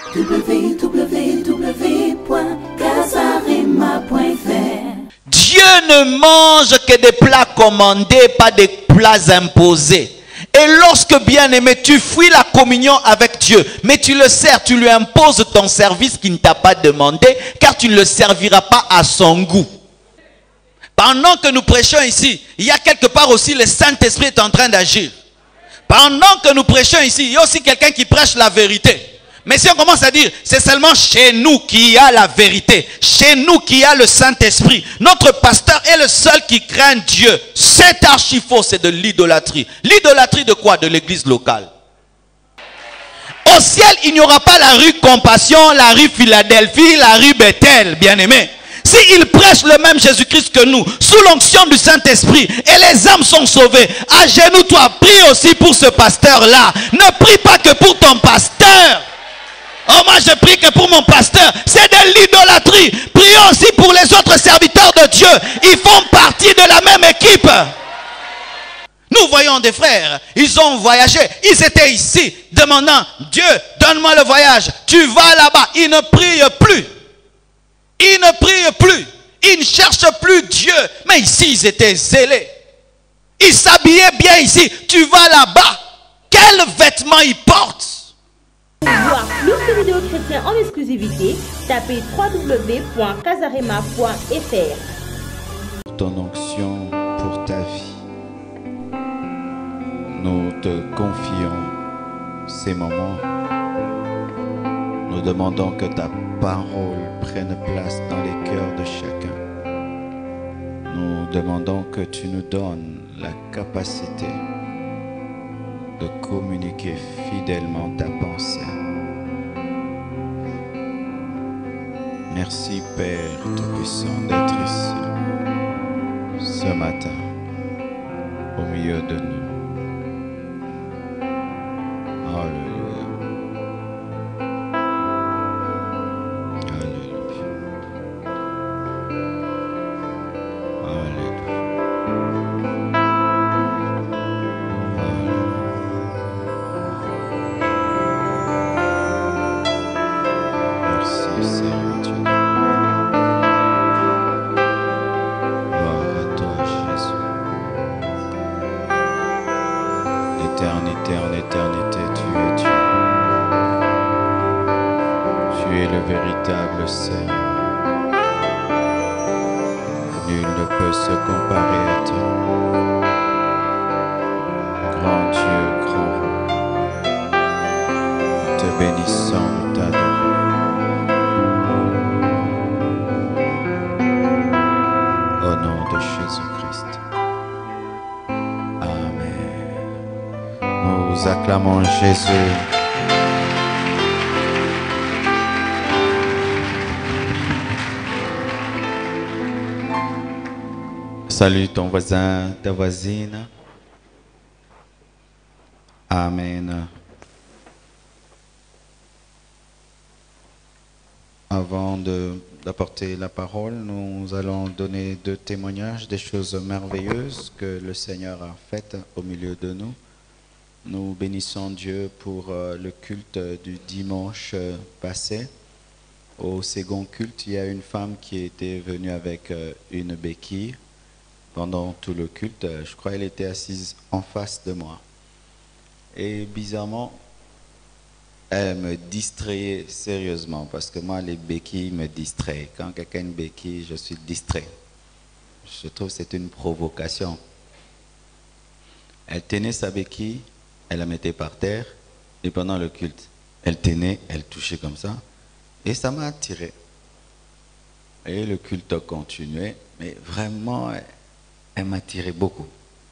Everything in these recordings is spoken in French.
www.casarema.fr. Dieu ne mange que des plats commandés, pas des plats imposés. Et lorsque, bien-aimé, tu fuis la communion avec Dieu, mais tu le sers, tu lui imposes ton service qu'il ne t'a pas demandé, car tu ne le serviras pas à son goût. Pendant que nous prêchons ici, il y a quelque part aussi le Saint-Esprit est en train d'agir. Pendant que nous prêchons ici, il y a aussi quelqu'un qui prêche la vérité. Mais si on commence à dire, c'est seulement chez nous qu'il y a la vérité, chez nous qu'il y a le Saint-Esprit, notre pasteur est le seul qui craint Dieu. C'est archi faux, c'est de l'idolâtrie. L'idolâtrie de quoi? De l'église locale. Au ciel, il n'y aura pas la rue Compassion, la rue Philadelphie, la rue Bethel, bien-aimés. S'il prêche le même Jésus-Christ que nous, sous l'onction du Saint-Esprit, et les âmes sont sauvées, agenouille-toi, prie aussi pour ce pasteur-là. Ne prie pas que pour ton pasteur. Oh, moi je prie que pour mon pasteur. C'est de l'idolâtrie. Prions aussi pour les autres serviteurs de Dieu. Ils font partie de la même équipe. Nous voyons des frères, ils ont voyagé, ils étaient ici, demandant, Dieu, donne-moi le voyage. Tu vas là-bas, ils ne prient plus. Ils ne prient plus. Ils ne cherchent plus Dieu. Mais ici, ils étaient zélés. Ils s'habillaient bien ici. Tu vas là-bas. Quels vêtements ils portent? Pour voir plus de vidéos chrétiennes en exclusivité, tapez www.casarema.fr. Ton onction pour ta vie. Nous te confions ces moments. Nous demandons que ta parole prenne place dans les cœurs de chacun. Nous demandons que tu nous donnes la capacité de communiquer fidèlement ta pensée. Merci Père Tout-Puissant d'être ici ce matin au milieu de nous. Alléluia. Alléluia. Alléluia. Merci Seigneur Dieu. Gloire à toi Jésus. D'éternité en éternité, tu es Dieu. Tu es le véritable Seigneur. Nul ne peut se comparer à toi. Grand Dieu, grand roi. Nous te bénissons, nous t'adorons. Au nom de Jésus-Christ. Amen. Nous acclamons Jésus. Salut ton voisin, ta voisine. Amen. Avant d'apporter la parole, nous allons donner deux témoignages des choses merveilleuses que le Seigneur a faites au milieu de nous. Nous bénissons Dieu pour le culte du dimanche passé. Au second culte, il y a une femme qui était venue avec une béquille. Pendant tout le culte, je crois qu'elle était assise en face de moi. Et bizarrement, elle me distrayait sérieusement, parce que moi, les béquilles me distraient. Quand quelqu'un a une béquille, je suis distrait. Je trouve que c'est une provocation. Elle tenait sa béquille, elle la mettait par terre, et pendant le culte, elle tenait, elle touchait comme ça, et ça m'a attiré. Et le culte a continué, mais vraiment, elle m'attirait beaucoup.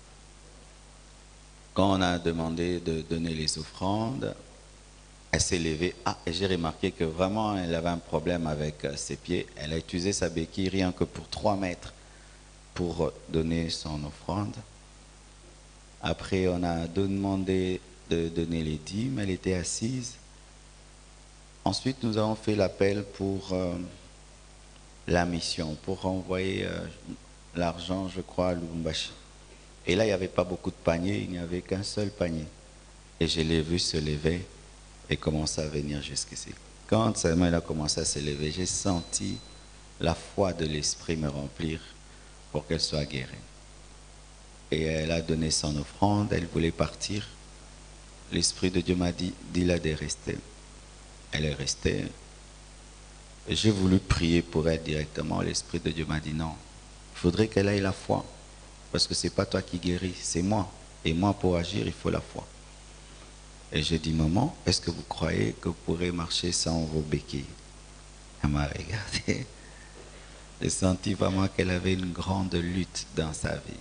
Quand on a demandé de donner les offrandes, elle s'est levée. Et j'ai remarqué que vraiment, elle avait un problème avec ses pieds. Elle a utilisé sa béquille rien que pour 3 mètres pour donner son offrande. Après, on a demandé de donner les dîmes. Elle était assise. Ensuite, nous avons fait l'appel pour la mission, pour envoyer l'argent, je crois, à Lubumbashi. Et là, il n'y avait pas beaucoup de paniers, il n'y avait qu'un seul panier. Et je l'ai vu se lever et commencer à venir jusqu'ici. Quand seulement il a commencé à s'élever, j'ai senti la foi de l'esprit me remplir pour qu'elle soit guérie. Et elle a donné son offrande, elle voulait partir. L'Esprit de Dieu m'a dit, dis-la de rester. Elle est restée. Et j'ai voulu prier pour elle directement. L'Esprit de Dieu m'a dit, non, il faudrait qu'elle ait la foi. Parce que ce n'est pas toi qui guéris, c'est moi. Et moi, pour agir, il faut la foi. Et j'ai dit, maman, est-ce que vous croyez que vous pourrez marcher sans vos béquilles? Elle m'a regardé. J'ai senti vraiment qu'elle avait une grande lutte dans sa vie.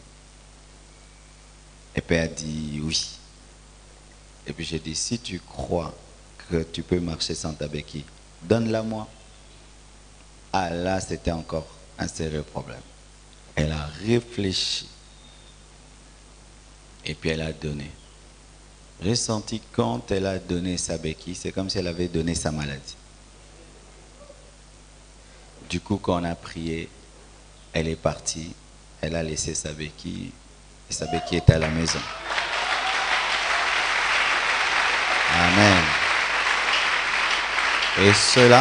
Et puis elle a dit oui. Et puis j'ai dit, si tu crois que tu peux marcher sans ta béquille, donne-la moi. Ah là, c'était encore un sérieux problème. Elle a réfléchi. Et puis elle a donné. J'ai senti quand elle a donné sa béquille, c'est comme si elle avait donné sa maladie. Du coup, quand on a prié, elle est partie. Elle a laissé sa béquille. Et sa béquille est à la maison. Amen. Et cela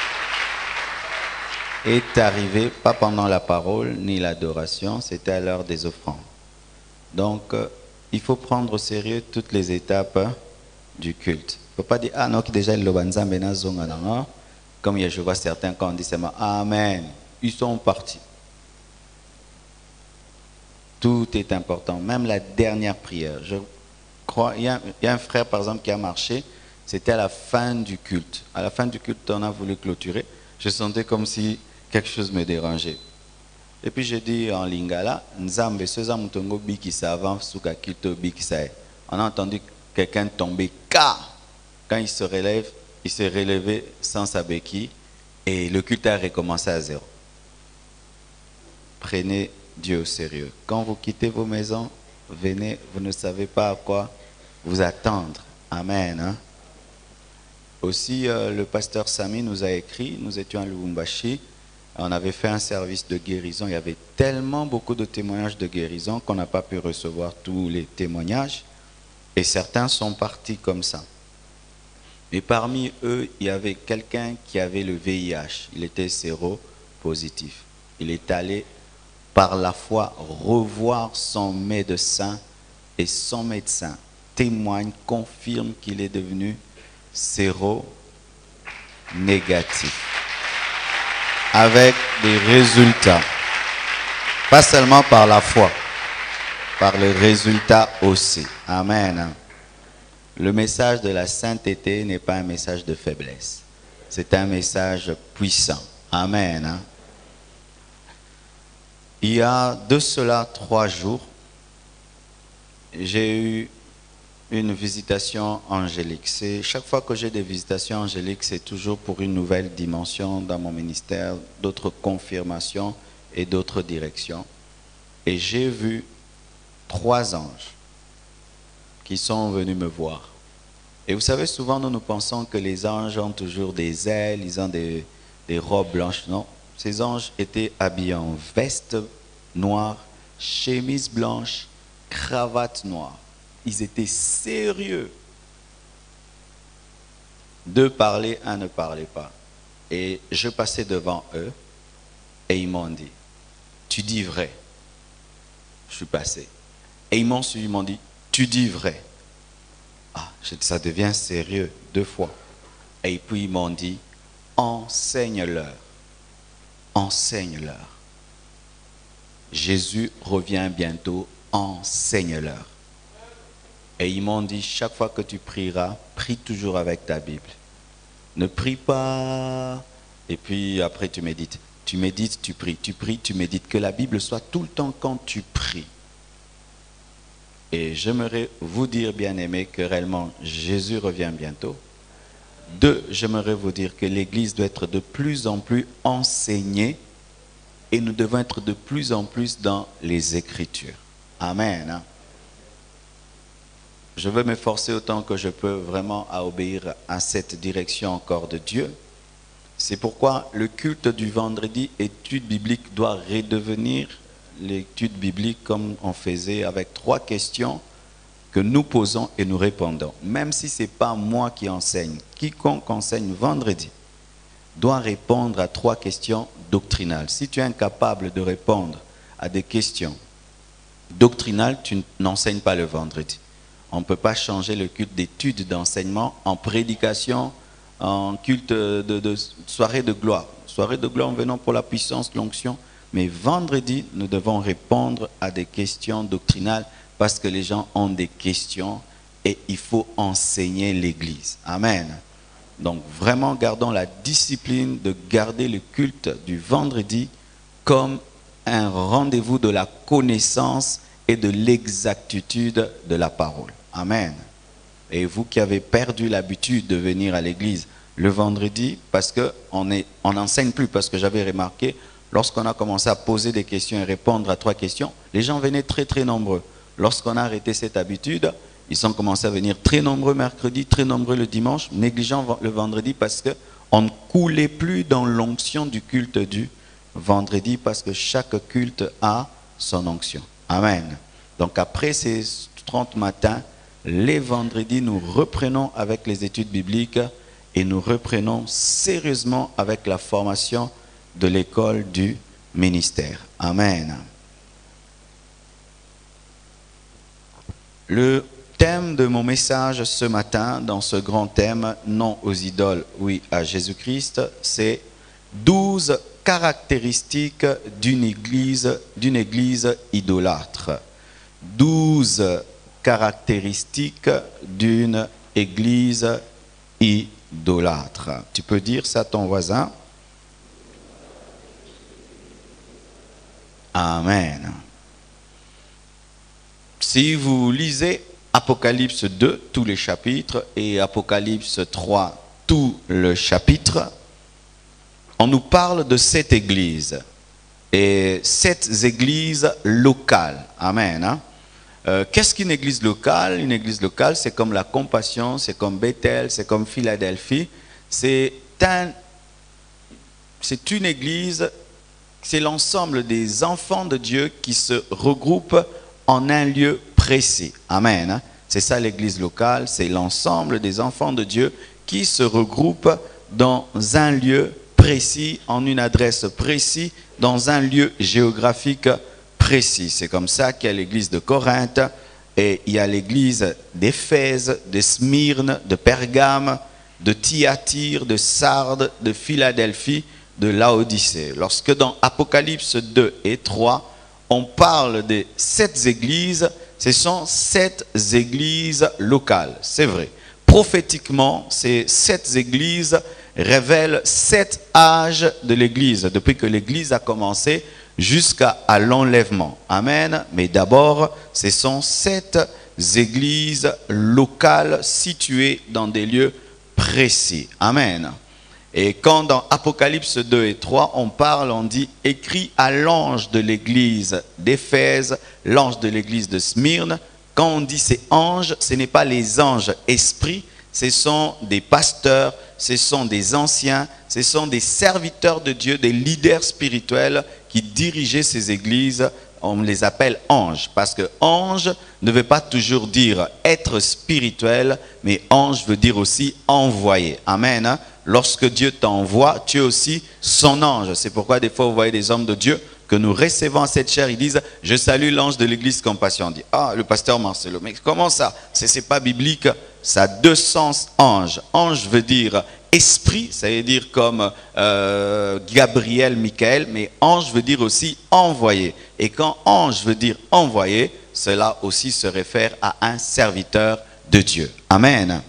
est arrivé pas pendant la parole ni l'adoration, c'était à l'heure des offrandes. Donc, il faut prendre au sérieux toutes les étapes du culte. Il ne faut pas dire, ah non, déjà il le comme je vois certains quand on dit seulement Amen, ils sont partis. Tout est important, même la dernière prière. Je crois, il y a un frère par exemple qui a marché, c'était à la fin du culte. À la fin du culte, on a voulu clôturer. Je sentais comme si quelque chose me dérangeait. Et puis j'ai dit en lingala, Nzambe, on a entendu quelqu'un tomber car quand il se relève, il s'est relevé sans sa béquille et le culte a recommencé à zéro. Prenez Dieu au sérieux. Quand vous quittez vos maisons, venez, vous ne savez pas à quoi vous attendre. Amen. Hein? Aussi, le pasteur Sami nous a écrit, nous étions à Lubumbashi, on avait fait un service de guérison. Il y avait tellement beaucoup de témoignages de guérison qu'on n'a pas pu recevoir tous les témoignages. Et certains sont partis comme ça. Et parmi eux, il y avait quelqu'un qui avait le VIH. Il était séropositif. Il est allé par la foi revoir son médecin et son médecin témoigne, confirme qu'il est devenu séronégatif. Avec des résultats. Pas seulement par la foi, par les résultats aussi. Amen. Le message de la sainteté n'est pas un message de faiblesse. C'est un message puissant. Amen. Il y a de cela 3 jours, j'ai eu une visitation angélique. Chaque fois que j'ai des visitations angéliques, c'est toujours pour une nouvelle dimension dans mon ministère, d'autres confirmations et d'autres directions. Et j'ai vu 3 anges qui sont venus me voir. Et vous savez, souvent nous pensons que les anges ont toujours des ailes, ils ont des robes blanches. Non, ces anges étaient habillés en veste noire, chemise blanche, cravate noire. Ils étaient sérieux. 2 parlaient, 1 ne parlait pas. Et je passais devant eux et ils m'ont dit, tu dis vrai. Je suis passé. Et ils m'ont suivi, ils m'ont dit, tu dis vrai. Ah, ça devient sérieux 2 fois. Et puis ils m'ont dit, enseigne-leur. Enseigne-leur. Jésus revient bientôt, enseigne-leur. Et ils m'ont dit, chaque fois que tu prieras, prie toujours avec ta Bible. Ne prie pas, et puis après tu médites. Tu médites, tu pries, tu médites. Que la Bible soit tout le temps quand tu pries. Et j'aimerais vous dire, bien-aimés, que réellement Jésus revient bientôt. 2, j'aimerais vous dire que l'Église doit être de plus en plus enseignée et nous devons être de plus en plus dans les Écritures. Amen. Hein? Je veux m'efforcer autant que je peux vraiment à obéir à cette direction encore de Dieu. C'est pourquoi le culte du vendredi, étude biblique, doit redevenir l'étude biblique comme on faisait avec 3 questions que nous posons et nous répondons. Même si ce n'est pas moi qui enseigne, quiconque enseigne vendredi doit répondre à 3 questions doctrinales. Si tu es incapable de répondre à des questions doctrinales, tu n'enseignes pas le vendredi. On ne peut pas changer le culte d'études d'enseignement en prédication, en culte de soirée de gloire. Soirée de gloire en venant pour la puissance, l'onction. Mais vendredi, nous devons répondre à des questions doctrinales parce que les gens ont des questions et il faut enseigner l'Église. Amen. Donc vraiment, gardons la discipline de garder le culte du vendredi comme un rendez-vous de la connaissance et de l'exactitude de la parole. Amen. Et vous qui avez perdu l'habitude de venir à l'église le vendredi, parce qu'on n'enseigne plus, parce que j'avais remarqué, lorsqu'on a commencé à poser des questions et répondre à 3 questions, les gens venaient très très nombreux. Lorsqu'on a arrêté cette habitude, ils ont commencé à venir très nombreux mercredi, très nombreux le dimanche, négligeant le vendredi parce qu'on ne coulait plus dans l'onction du culte du vendredi parce que chaque culte a son onction. Amen. Donc après ces 30 matins, les vendredis, nous reprenons avec les études bibliques et nous reprenons sérieusement avec la formation de l'école du ministère. Amen. Le thème de mon message ce matin, dans ce grand thème, non aux idoles, oui à Jésus-Christ, c'est 12 caractéristiques d'une église idolâtre. 12 caractéristiques d'une église idolâtre. Tu peux dire ça à ton voisin? Amen. Si vous lisez Apocalypse 2, tous les chapitres, et Apocalypse 3, tout le chapitre, on nous parle de 7 églises. Et 7 églises locales. Amen. Hein? Qu'est-ce qu'une église locale? Une église locale, c'est comme la Compassion, c'est comme Bethel, c'est comme Philadelphie. C'est une église, c'est l'ensemble des enfants de Dieu qui se regroupent en un lieu précis. Amen. Hein? C'est ça l'église locale, c'est l'ensemble des enfants de Dieu qui se regroupent dans un lieu précis, en une adresse précise, dans un lieu géographique précis. C'est comme ça qu'il y a l'église de Corinthe, et il y a l'église d'Éphèse, de Smyrne, de Pergame, de Thyatire, de Sardes, de Philadelphie, de Laodicée. Lorsque dans Apocalypse 2 et 3, on parle des 7 églises, ce sont 7 églises locales, c'est vrai. Prophétiquement, ces 7 églises révèlent 7 âges de l'église, depuis que l'église a commencé jusqu'à l'enlèvement. Amen. Mais d'abord, ce sont 7 églises locales situées dans des lieux précis. Amen. Et quand dans Apocalypse 2 et 3, on dit « Écrit à l'ange de l'église d'Éphèse, l'ange de l'église de Smyrne ». Quand on dit ces anges, ce n'est pas les anges esprits, ce sont des pasteurs, ce sont des anciens, ce sont des serviteurs de Dieu, des leaders spirituels qui dirigeaient ces églises. On les appelle anges, parce que ange ne veut pas toujours dire être spirituel, mais ange veut dire aussi envoyé. Amen. Hein? Lorsque Dieu t'envoie, tu es aussi son ange. C'est pourquoi des fois vous voyez des hommes de Dieu que nous recevons à cette chair, ils disent « Je salue l'ange de l'église Compassion ». On dit « Ah, le pasteur Marcelo, mais comment ça? C'est pas biblique, ça a 2 sens ange. Ange veut dire esprit, ça veut dire comme Gabriel, Michael, mais ange veut dire aussi envoyé. Et quand ange veut dire envoyé, cela aussi se réfère à un serviteur de Dieu. Amen.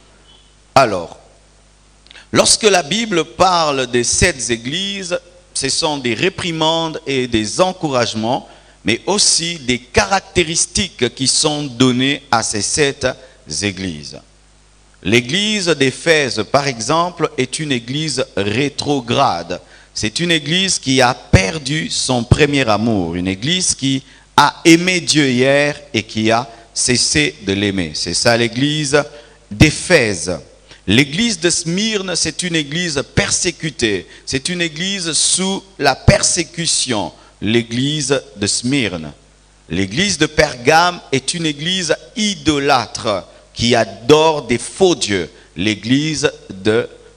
Alors, lorsque la Bible parle des 7 églises, ce sont des réprimandes et des encouragements, mais aussi des caractéristiques qui sont données à ces 7 églises. L'église d'Éphèse, par exemple, est une église rétrograde. C'est une église qui a perdu son premier amour, une église qui a aimé Dieu hier et qui a cessé de l'aimer. C'est ça l'église d'Éphèse. L'église de Smyrne, c'est une église persécutée. C'est une église sous la persécution. L'église de Smyrne. L'église de Pergame est une église idolâtre qui adore des faux dieux. L'église de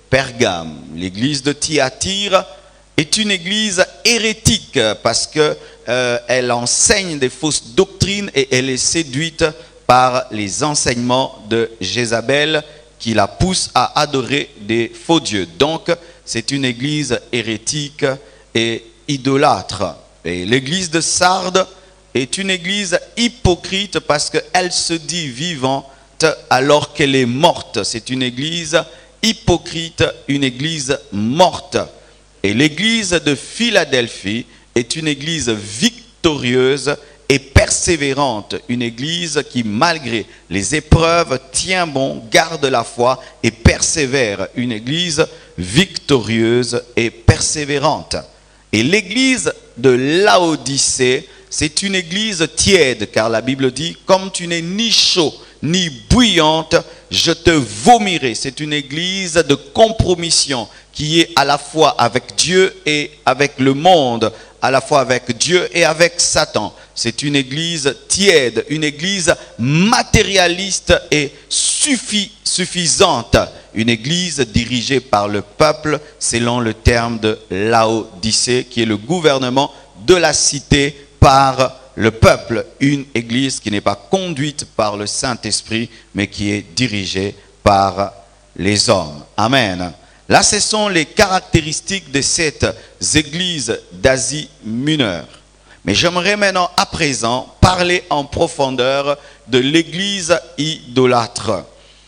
Pergame. L'église de Thyatire est une église hérétique parce que elle enseigne des fausses doctrines et elle est séduite par les enseignements de Jézabel qui la pousse à adorer des faux dieux. Donc, c'est une église hérétique et idolâtre. Et l'église de Sardes est une église hypocrite parce qu'elle se dit vivante alors qu'elle est morte. C'est une église hypocrite, une église morte. Et l'église de Philadelphie est une église victorieuse et persévérante, une église qui malgré les épreuves tient bon, garde la foi et persévère, une église victorieuse et persévérante. Et l'église de Laodicée, c'est une église tiède, car la Bible dit, comme tu n'es ni chaud ni bouillante, je te vomirai. C'est une église de compromission qui est à la fois avec Dieu et avec le monde, à la fois avec Dieu et avec Satan. C'est une église tiède, une église matérialiste et suffisante. Une église dirigée par le peuple selon le terme de Laodicée, qui est le gouvernement de la cité par le peuple. Une église qui n'est pas conduite par le Saint-Esprit, mais qui est dirigée par les hommes. Amen. Là, ce sont les caractéristiques de cette église d'Asie mineure. Mais j'aimerais maintenant, à présent, parler en profondeur de l'église idolâtre.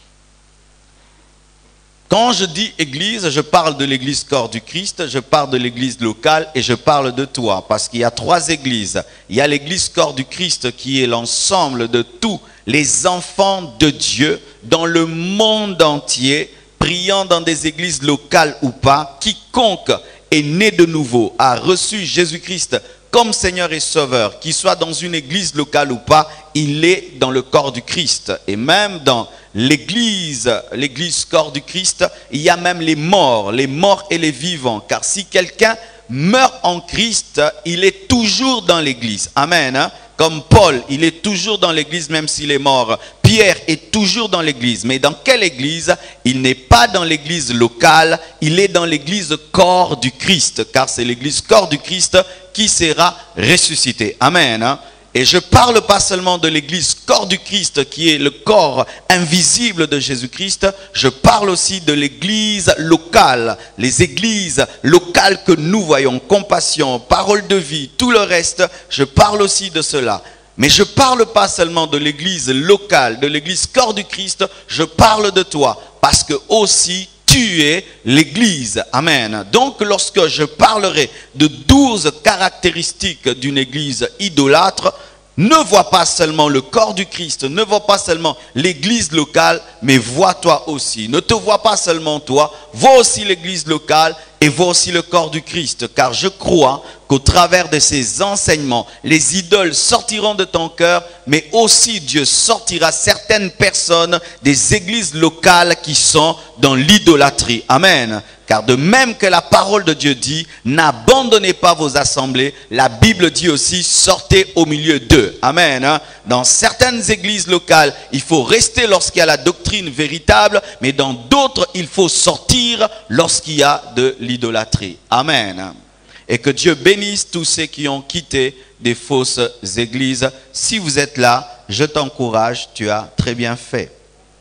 Quand je dis église, je parle de l'église corps du Christ, je parle de l'église locale et je parle de toi. Parce qu'il y a trois églises. Il y a l'église corps du Christ qui est l'ensemble de tous les enfants de Dieu dans le monde entier, priant dans des églises locales ou pas. Quiconque est né de nouveau, a reçu Jésus-Christ comme Seigneur et Sauveur, qu'il soit dans une église locale ou pas, il est dans le corps du Christ. Et même dans l'église corps du Christ, il y a même les morts et les vivants. Car si quelqu'un meurt en Christ, il est toujours dans l'église. Amen. Hein? Comme Paul, il est toujours dans l'église même s'il est mort. Pierre est toujours dans l'église. Mais dans quelle église? Il n'est pas dans l'église locale, il est dans l'église corps du Christ. Car c'est l'église corps du Christ qui sera ressuscité. Amen. Hein? Et je ne parle pas seulement de l'église corps du Christ qui est le corps invisible de Jésus-Christ. Je parle aussi de l'église locale. Les églises locales que nous voyons, compassion, parole de vie, tout le reste. Je parle aussi de cela. Mais je ne parle pas seulement de l'église locale, de l'église corps du Christ. Je parle de toi parce que aussi tu es l'église. Amen. Donc lorsque je parlerai de 12 caractéristiques d'une église idolâtre, ne vois pas seulement le corps du Christ, ne vois pas seulement l'église locale, mais vois-toi aussi. Ne te vois pas seulement toi, vois aussi l'église locale et vois aussi le corps du Christ. Car je crois qu'au travers de ces enseignements, les idoles sortiront de ton cœur, mais aussi Dieu sortira certaines personnes des églises locales qui sont dans l'idolâtrie. Amen. Car de même que la parole de Dieu dit, n'abandonnez pas vos assemblées, la Bible dit aussi, sortez au milieu d'eux. Amen. Hein? Dans certaines églises locales, il faut rester lorsqu'il y a la doctrine véritable, mais dans d'autres, il faut sortir lorsqu'il y a de l'idolâtrie. Amen. Et que Dieu bénisse tous ceux qui ont quitté des fausses églises. Si vous êtes là, je t'encourage, tu as très bien fait.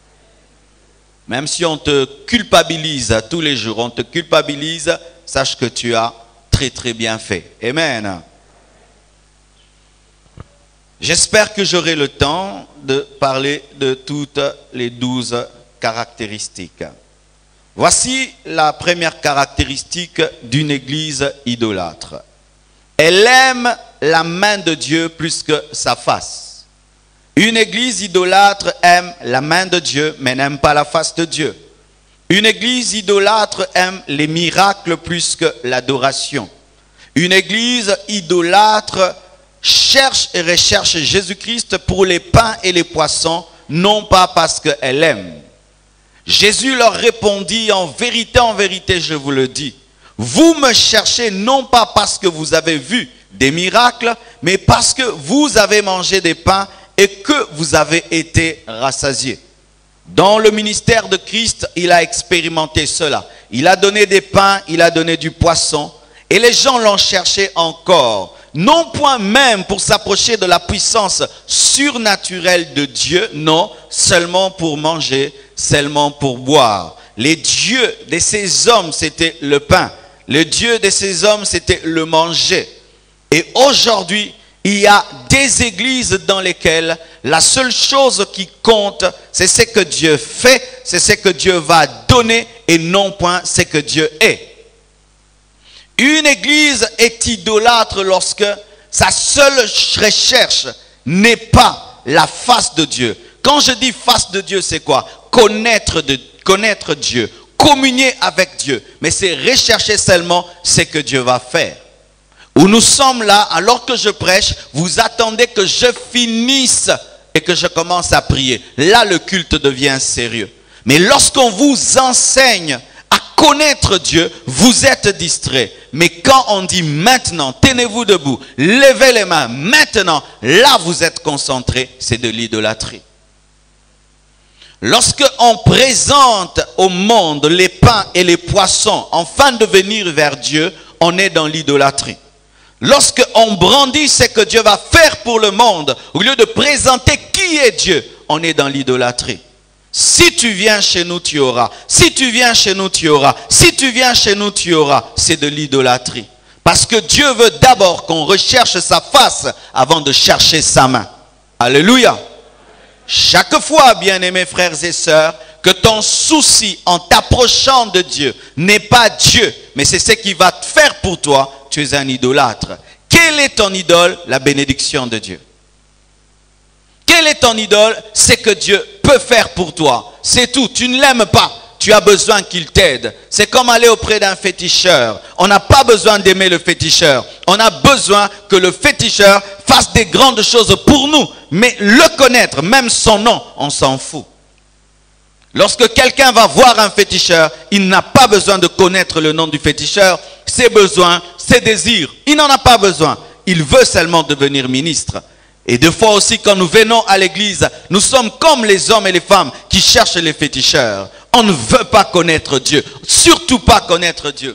Même si on te culpabilise tous les jours, on te culpabilise, sache que tu as très très bien fait. Amen. J'espère que j'aurai le temps de parler de toutes les 12 caractéristiques. Voici la première caractéristique d'une église idolâtre. Elle aime la main de Dieu plus que sa face. Une église idolâtre aime la main de Dieu, mais n'aime pas la face de Dieu. Une église idolâtre aime les miracles plus que l'adoration. Une église idolâtre cherche et recherche Jésus-Christ pour les pains et les poissons, non pas parce qu'elle aime. Jésus leur répondit, en vérité, je vous le dis, vous me cherchez non pas parce que vous avez vu des miracles, mais parce que vous avez mangé des pains et que vous avez été rassasiés. Dans le ministère de Christ, il a expérimenté cela. Il a donné des pains, il a donné du poisson. Et les gens l'ont cherché encore. Non point même pour s'approcher de la puissance surnaturelle de Dieu. Non, seulement pour manger, seulement pour boire. Les dieux de ces hommes, c'était le pain. Le Dieu de ces hommes, c'était le manger. Et aujourd'hui, il y a des églises dans lesquelles la seule chose qui compte, c'est ce que Dieu fait, c'est ce que Dieu va donner et non point ce que Dieu est. Une église est idolâtre lorsque sa seule recherche n'est pas la face de Dieu. Quand je dis face de Dieu, c'est quoi? Connaître Dieu, communier avec Dieu. Mais c'est rechercher seulement ce que Dieu va faire. Où nous sommes là, alors que je prêche, vous attendez que je finisse et que je commence à prier. Là, le culte devient sérieux. Mais lorsqu'on vous enseigne à connaître Dieu, vous êtes distrait. Mais quand on dit maintenant, tenez-vous debout, levez les mains, maintenant, là vous êtes concentré, c'est de l'idolâtrie. Lorsque on présente au monde les pains et les poissons, afin de venir vers Dieu, on est dans l'idolâtrie. Lorsque on brandit ce que Dieu va faire pour le monde, au lieu de présenter qui est Dieu, on est dans l'idolâtrie. Si tu viens chez nous, tu auras. Si tu viens chez nous, tu auras. Si tu viens chez nous, tu auras. C'est de l'idolâtrie. Parce que Dieu veut d'abord qu'on recherche sa face avant de chercher sa main. Alléluia. Chaque fois, bien-aimés frères et sœurs, que ton souci en t'approchant de Dieu n'est pas Dieu, mais c'est ce qui va te faire pour toi, tu es un idolâtre. Quelle est ton idole? La bénédiction de Dieu. Quelle est ton idole? C'est que Dieu peut faire pour toi. C'est tout. Tu ne l'aimes pas. Tu as besoin qu'il t'aide. C'est comme aller auprès d'un féticheur. On n'a pas besoin d'aimer le féticheur. On a besoin que le féticheur fasse des grandes choses pour nous. Mais le connaître, même son nom, on s'en fout. Lorsque quelqu'un va voir un féticheur, il n'a pas besoin de connaître le nom du féticheur, ses besoins, ses désirs. Il n'en a pas besoin. Il veut seulement devenir ministre. Et des fois aussi, quand nous venons à l'église, nous sommes comme les hommes et les femmes qui cherchent les féticheurs. On ne veut pas connaître Dieu. Surtout pas connaître Dieu.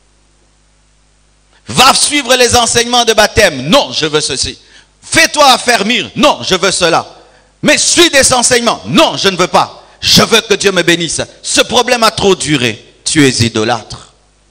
Va suivre les enseignements de baptême. Non, je veux ceci. Fais-toi affermir. Non, je veux cela. Mais suis des enseignements. Non, je ne veux pas. Je veux que Dieu me bénisse. Ce problème a trop duré. Tu es idolâtre.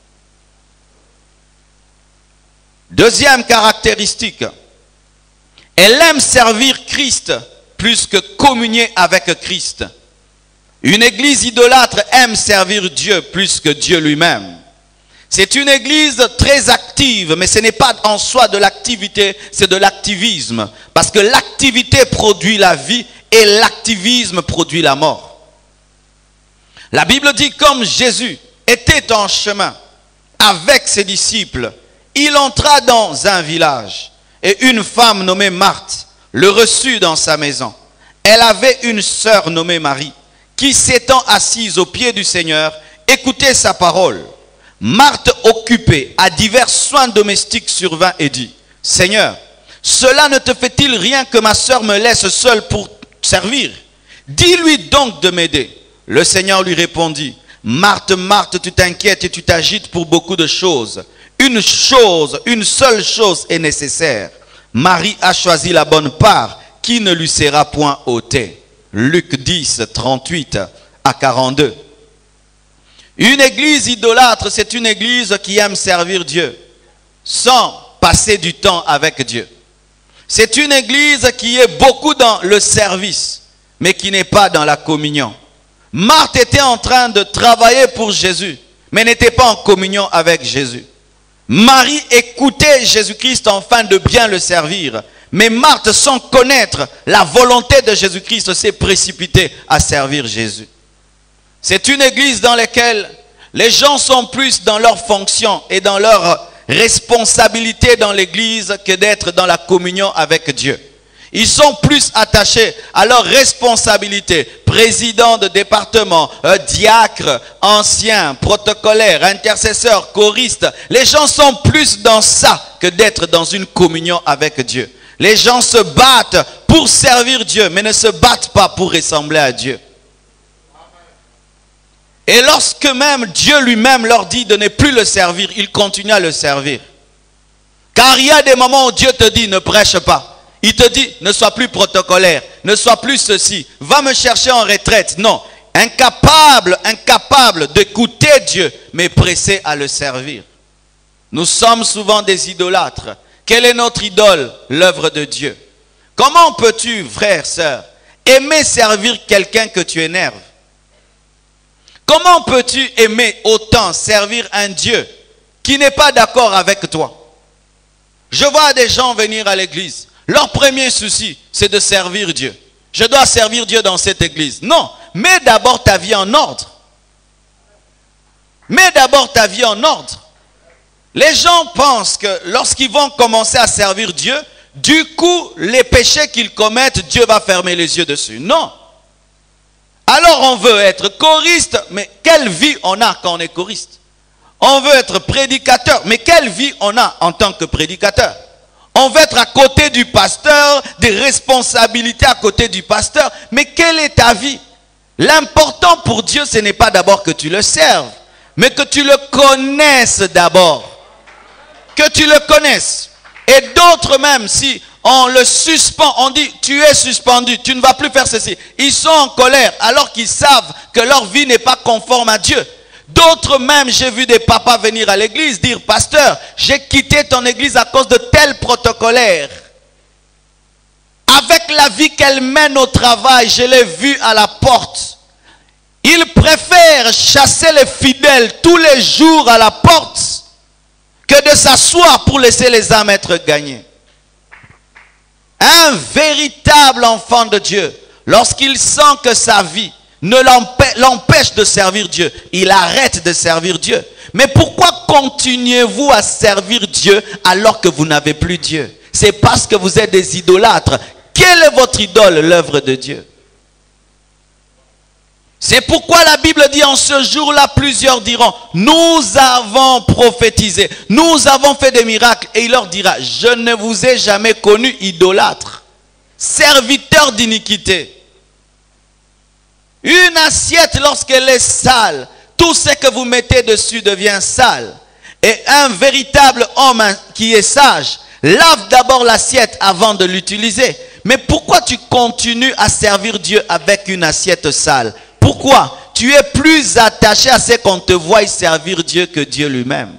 Deuxième caractéristique. Elle aime servir Christ plus que communier avec Christ. Une église idolâtre aime servir Dieu plus que Dieu lui-même. C'est une église très active, mais ce n'est pas en soi de l'activité, c'est de l'activisme. Parce que l'activité produit la vie et l'activisme produit la mort. La Bible dit comme Jésus était en chemin avec ses disciples, il entra dans un village. Et une femme nommée Marthe le reçut dans sa maison. Elle avait une sœur nommée Marie, qui s'étant assise aux pieds du Seigneur, écoutait sa parole. Marthe, occupée à divers soins domestiques, survint et dit, « Seigneur, cela ne te fait-il rien que ma sœur me laisse seule pour servir? Dis-lui donc de m'aider. » Le Seigneur lui répondit, « Marthe, Marthe, tu t'inquiètes et tu t'agites pour beaucoup de choses. Une seule chose est nécessaire. Marie a choisi la bonne part qui ne lui sera point ôtée. » Luc 10, 38 à 42. Une église idolâtre, c'est une église qui aime servir Dieu sans passer du temps avec Dieu. C'est une église qui est beaucoup dans le service, mais qui n'est pas dans la communion. Marthe était en train de travailler pour Jésus, mais n'était pas en communion avec Jésus. Marie écoutait Jésus-Christ afin de bien le servir. Mais Marthe, sans connaître la volonté de Jésus-Christ, s'est précipitée à servir Jésus. C'est une église dans laquelle les gens sont plus dans leur fonction et dans leur responsabilité dans l'église que d'être dans la communion avec Dieu. Ils sont plus attachés à leur responsabilité. Président de département, diacre, ancien, protocolaire, intercesseur, choriste. Les gens sont plus dans ça que d'être dans une communion avec Dieu. Les gens se battent pour servir Dieu, mais ne se battent pas pour ressembler à Dieu. Et lorsque même Dieu lui-même leur dit de ne plus le servir, ils continuent à le servir. Car il y a des moments où Dieu te dit ne prêche pas. Il te dit ne sois plus protocolaire, ne sois plus ceci, va me chercher en retraite. Non, incapable d'écouter Dieu, mais pressé à le servir. Nous sommes souvent des idolâtres. Quelle est notre idole? L'œuvre de Dieu. Comment peux-tu, frère, sœur, aimer servir quelqu'un que tu énerves? Comment peux-tu aimer autant servir un Dieu qui n'est pas d'accord avec toi? Je vois des gens venir à l'église. Leur premier souci, c'est de servir Dieu. Je dois servir Dieu dans cette église. Non, mets d'abord ta vie en ordre. Mets d'abord ta vie en ordre. Les gens pensent que lorsqu'ils vont commencer à servir Dieu, du coup, les péchés qu'ils commettent, Dieu va fermer les yeux dessus. Non. Alors on veut être choriste, mais quelle vie on a quand on est choriste? On veut être prédicateur, mais quelle vie on a en tant que prédicateur? On veut être à côté du pasteur, des responsabilités à côté du pasteur, mais quelle est ta vie? L'important pour Dieu, ce n'est pas d'abord que tu le serves, mais que tu le connaisses d'abord. Que tu le connaisses. Et d'autres même, si on le suspend, on dit tu es suspendu, tu ne vas plus faire ceci. Ils sont en colère alors qu'ils savent que leur vie n'est pas conforme à Dieu. D'autres même, j'ai vu des papas venir à l'église dire pasteur, j'ai quitté ton église à cause de tel protocolaire. Avec la vie qu'elle mène au travail, je l'ai vu à la porte. Ils préfèrent chasser les fidèles tous les jours à la porte que de s'asseoir pour laisser les âmes être gagnées. Un véritable enfant de Dieu, lorsqu'il sent que sa vie ne l'empêche de servir Dieu, il arrête de servir Dieu. Mais pourquoi continuez-vous à servir Dieu alors que vous n'avez plus Dieu? C'est parce que vous êtes des idolâtres. Quelle est votre idole? L'œuvre de Dieu. C'est pourquoi la Bible dit en ce jour-là, plusieurs diront, nous avons prophétisé, nous avons fait des miracles. Et il leur dira, je ne vous ai jamais connu idolâtre, serviteur d'iniquité. Une assiette, lorsqu'elle est sale, tout ce que vous mettez dessus devient sale. Et un véritable homme qui est sage, lave d'abord l'assiette avant de l'utiliser. Mais pourquoi tu continues à servir Dieu avec une assiette sale? Pourquoi? Tu es plus attaché à ce qu'on te voie servir Dieu que Dieu lui-même.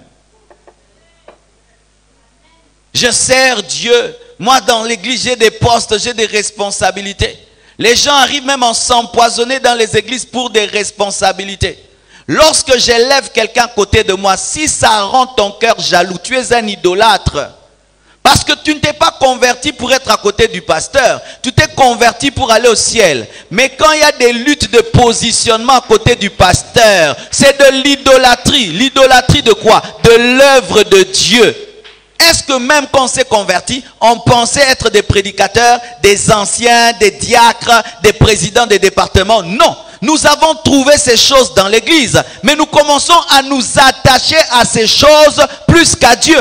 Je sers Dieu. Moi, dans l'église, j'ai des postes, j'ai des responsabilités. Les gens arrivent même à s'empoisonner dans les églises pour des responsabilités. Lorsque j'élève quelqu'un à côté de moi, si ça rend ton cœur jaloux, tu es un idolâtre. Parce que tu ne t'es pas converti pour être à côté du pasteur. Tu t'es converti pour aller au ciel. Mais quand il y a des luttes de positionnement à côté du pasteur, c'est de l'idolâtrie. L'idolâtrie de quoi? De l'œuvre de Dieu. Est-ce que même quand on s'est converti, on pensait être des prédicateurs, des anciens, des diacres, des présidents des départements? Non. Nous avons trouvé ces choses dans l'église. Mais nous commençons à nous attacher à ces choses plus qu'à Dieu.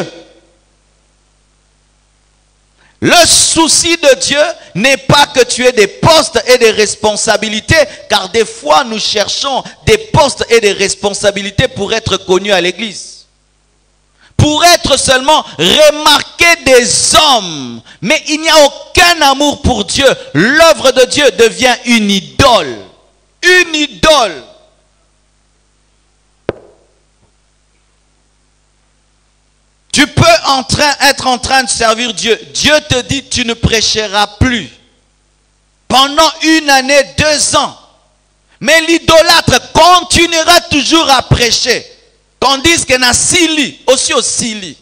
Le souci de Dieu n'est pas que tu aies des postes et des responsabilités, car des fois nous cherchons des postes et des responsabilités pour être connus à l'église. Pour être seulement remarqué des hommes. Mais il n'y a aucun amour pour Dieu. L'œuvre de Dieu devient une idole. Une idole. Tu peux être en train de servir Dieu. Dieu te dit tu ne prêcheras plus. Pendant 1 année, 2 ans. Mais l'idolâtre continuera toujours à prêcher. Qu'on dise qu'il y a Sili, aussi au Sili.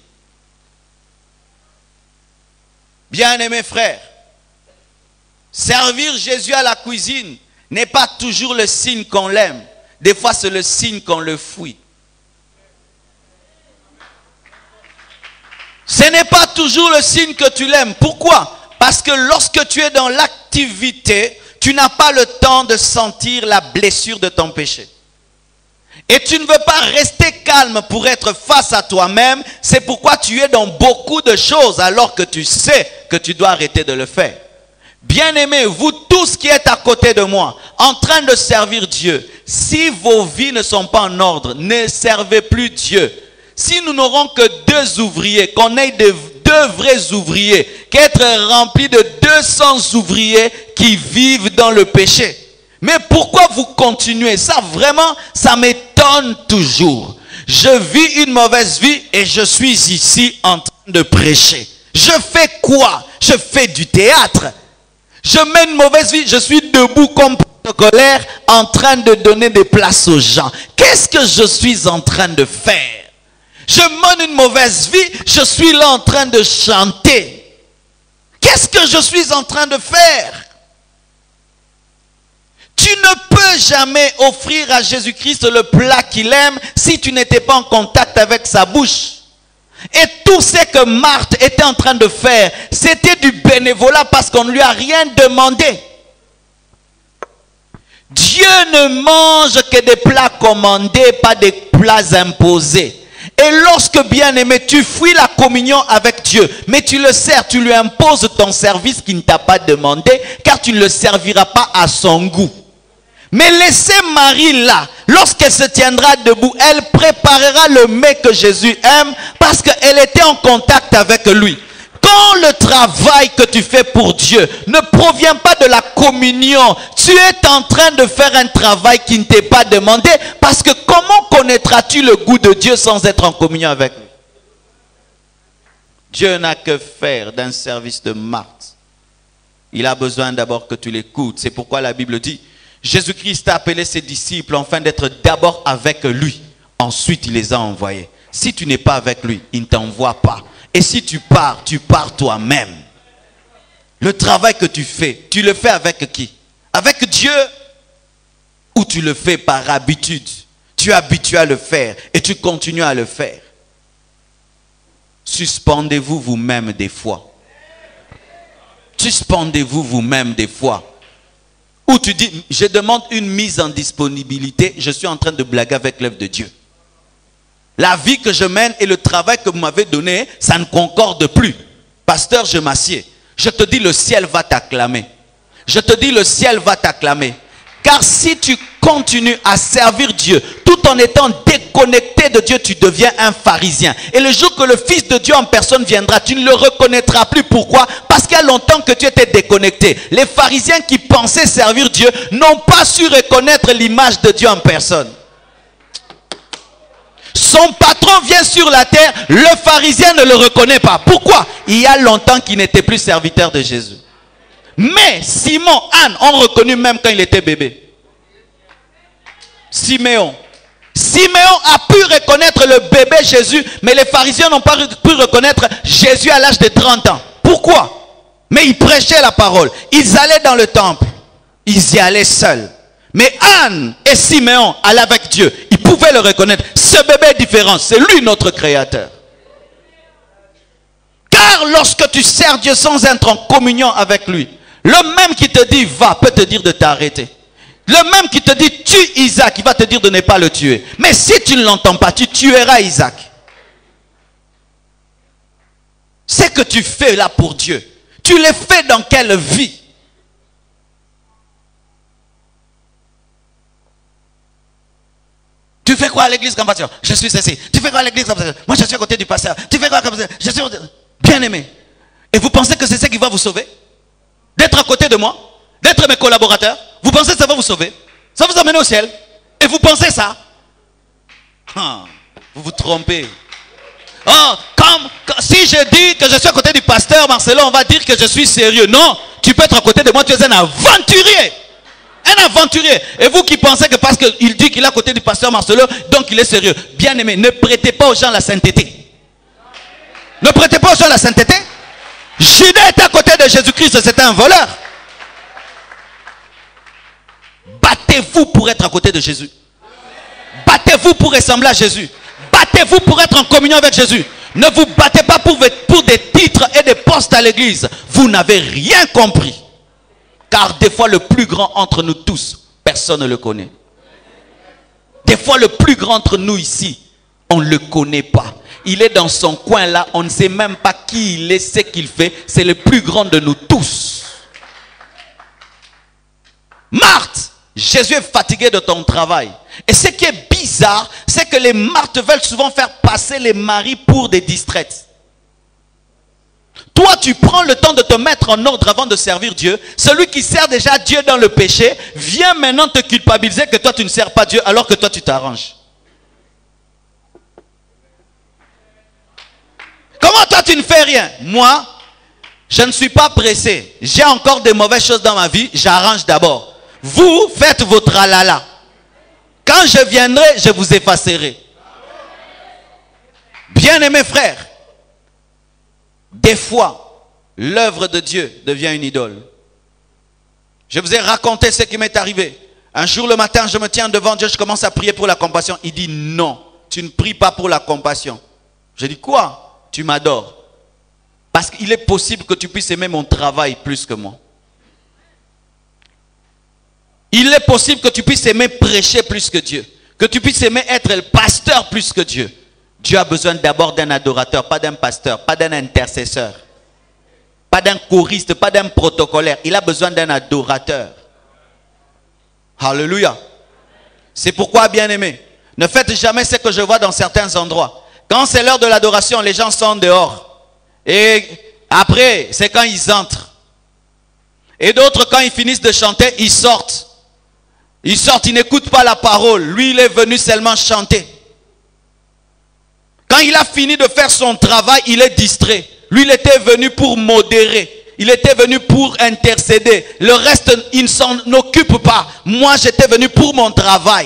Bien-aimés frères, servir Jésus à la cuisine n'est pas toujours le signe qu'on l'aime. Des fois, c'est le signe qu'on le fuit. Ce n'est pas toujours le signe que tu l'aimes. Pourquoi? Parce que lorsque tu es dans l'activité, tu n'as pas le temps de sentir la blessure de ton péché. Et tu ne veux pas rester calme pour être face à toi-même. C'est pourquoi tu es dans beaucoup de choses alors que tu sais que tu dois arrêter de le faire. Bien-aimés, vous tous tous qui êtes à côté de moi, en train de servir Dieu, si vos vies ne sont pas en ordre, ne servez plus Dieu. Si nous n'aurons que 2 ouvriers, qu'on ait 2 vrais ouvriers, qu'être rempli de 200 ouvriers qui vivent dans le péché. Mais pourquoi vous continuez? Ça vraiment, ça m'étonne toujours. Je vis une mauvaise vie et je suis ici en train de prêcher. Je fais quoi? Je fais du théâtre. Je mène une mauvaise vie, je suis debout comme protocolaire en train de donner des places aux gens. Qu'est-ce que je suis en train de faire? Je mène une mauvaise vie, je suis là en train de chanter. Qu'est-ce que je suis en train de faire? Tu ne peux jamais offrir à Jésus-Christ le plat qu'il aime si tu n'étais pas en contact avec sa bouche. Et tout ce que Marthe était en train de faire, c'était du bénévolat parce qu'on ne lui a rien demandé. Dieu ne mange que des plats commandés, pas des plats imposés. Et lorsque, bien-aimé, tu fuis la communion avec Dieu, mais tu le sers, tu lui imposes ton service qu'il ne t'a pas demandé, car tu ne le serviras pas à son goût. Mais laissez Marie là, lorsqu'elle se tiendra debout, elle préparera le mets que Jésus aime parce qu'elle était en contact avec lui. Quand le travail que tu fais pour Dieu ne provient pas de la communion, tu es en train de faire un travail qui ne t'est pas demandé parce que comment connaîtras-tu le goût de Dieu sans être en communion avec lui? Dieu n'a que faire d'un service de Marthe. Il a besoin d'abord que tu l'écoutes. C'est pourquoi la Bible dit, Jésus-Christ a appelé ses disciples afin d'être d'abord avec lui. Ensuite, il les a envoyés. Si tu n'es pas avec lui, il ne t'envoie pas. Et si tu pars toi-même. Le travail que tu fais, tu le fais avec qui? Avec Dieu? Ou tu le fais par habitude? Tu es habitué à le faire et tu continues à le faire. Suspendez-vous vous-même des fois. Suspendez-vous vous-même des fois. Où tu dis, je demande une mise en disponibilité, je suis en train de blaguer avec l'œuvre de Dieu. La vie que je mène et le travail que vous m'avez donné, ça ne concorde plus. Pasteur, je m'assieds. Je te dis, le ciel va t'acclamer. Je te dis, le ciel va t'acclamer. Car si tu continues à servir Dieu, tout en étant déconnecté de Dieu, tu deviens un pharisien. Et le jour que le Fils de Dieu en personne viendra, tu ne le reconnaîtras plus. Pourquoi? Parce qu'il y a longtemps que tu étais déconnecté. Les pharisiens qui pensaient servir Dieu n'ont pas su reconnaître l'image de Dieu en personne. Son patron vient sur la terre, le pharisien ne le reconnaît pas. Pourquoi? Il y a longtemps qu'il n'était plus serviteur de Jésus. Mais Simon, Anne ont reconnu même quand il était bébé. Siméon a pu reconnaître le bébé Jésus, mais les pharisiens n'ont pas pu reconnaître Jésus à l'âge de 30 ans. Pourquoi? Mais ils prêchaient la parole. Ils allaient dans le temple. Ils y allaient seuls. Mais Anne et Siméon allaient avec Dieu. Ils pouvaient le reconnaître. Ce bébé est différent. C'est lui notre créateur. Car lorsque tu sers Dieu sans être en communion avec lui, le même qui te dit va peut te dire de t'arrêter. Le même qui te dit tue Isaac, il va te dire de ne pas le tuer. Mais si tu ne l'entends pas, tu tueras Isaac. Ce que tu fais là pour Dieu, tu le fais dans quelle vie? Tu fais quoi à l'église comme pasteur? Je suis ceci. Tu fais quoi à l'église comme pasteur? Moi je suis à côté du pasteur. Tu fais quoi comme pasteur? Je suis bien aimé. Et vous pensez que c'est ça qui va vous sauver? D'être à côté de moi? D'être mes collaborateurs? Vous pensez que ça va vous sauver? Ça va vous amener au ciel? Et vous pensez ça? Vous vous trompez. Si je dis que je suis à côté du pasteur Marcelo, on va dire que je suis sérieux. Non, tu peux être à côté de moi, tu es un aventurier. Un aventurier. Et vous qui pensez que parce qu'il dit qu'il est à côté du pasteur Marcelo, donc il est sérieux. Bien aimé, ne prêtez pas aux gens la sainteté. Ne prêtez pas aux gens la sainteté. Judas était à côté de Jésus-Christ, c'était un voleur. Battez-vous pour être à côté de Jésus. Battez-vous pour ressembler à Jésus. Battez-vous pour être en communion avec Jésus. Ne vous battez pas pour des titres et des postes à l'église. Vous n'avez rien compris. Car des fois le plus grand entre nous tous, personne ne le connaît. Des fois le plus grand entre nous ici, on ne le connaît pas. Il est dans son coin là, on ne sait même pas qui il est, ce qu'il fait. C'est le plus grand de nous tous. Marthe, Jésus est fatigué de ton travail. Et ce qui est bizarre, c'est que les Marthes veulent souvent faire passer les maris pour des distraites. Toi, tu prends le temps de te mettre en ordre avant de servir Dieu. Celui qui sert déjà Dieu dans le péché vient maintenant te culpabiliser que toi tu ne sers pas Dieu alors que toi tu t'arranges. Comment toi tu ne fais rien? Moi, je ne suis pas pressé. J'ai encore des mauvaises choses dans ma vie, j'arrange d'abord. Vous faites votre tralala. Quand je viendrai, je vous effacerai. Bien-aimés frères, des fois, l'œuvre de Dieu devient une idole. Je vous ai raconté ce qui m'est arrivé. Un jour le matin, je me tiens devant Dieu, je commence à prier pour la compassion. Il dit non, tu ne pries pas pour la compassion. Je dis quoi? Tu m'adores. Parce qu'il est possible que tu puisses aimer mon travail plus que moi. Il est possible que tu puisses aimer prêcher plus que Dieu. Que tu puisses aimer être le pasteur plus que Dieu. Dieu a besoin d'abord d'un adorateur, pas d'un pasteur, pas d'un intercesseur. Pas d'un choriste, pas d'un protocolaire. Il a besoin d'un adorateur. Alléluia. C'est pourquoi, bien-aimés, ne faites jamais ce que je vois dans certains endroits. Quand c'est l'heure de l'adoration, les gens sont dehors. Et après, c'est quand ils entrent. Et d'autres, quand ils finissent de chanter, ils sortent. Ils sortent, ils n'écoutent pas la parole. Lui, il est venu seulement chanter. Quand il a fini de faire son travail, il est distrait. Lui, il était venu pour modérer. Il était venu pour intercéder. Le reste, il ne s'en occupe pas. Moi, j'étais venu pour mon travail.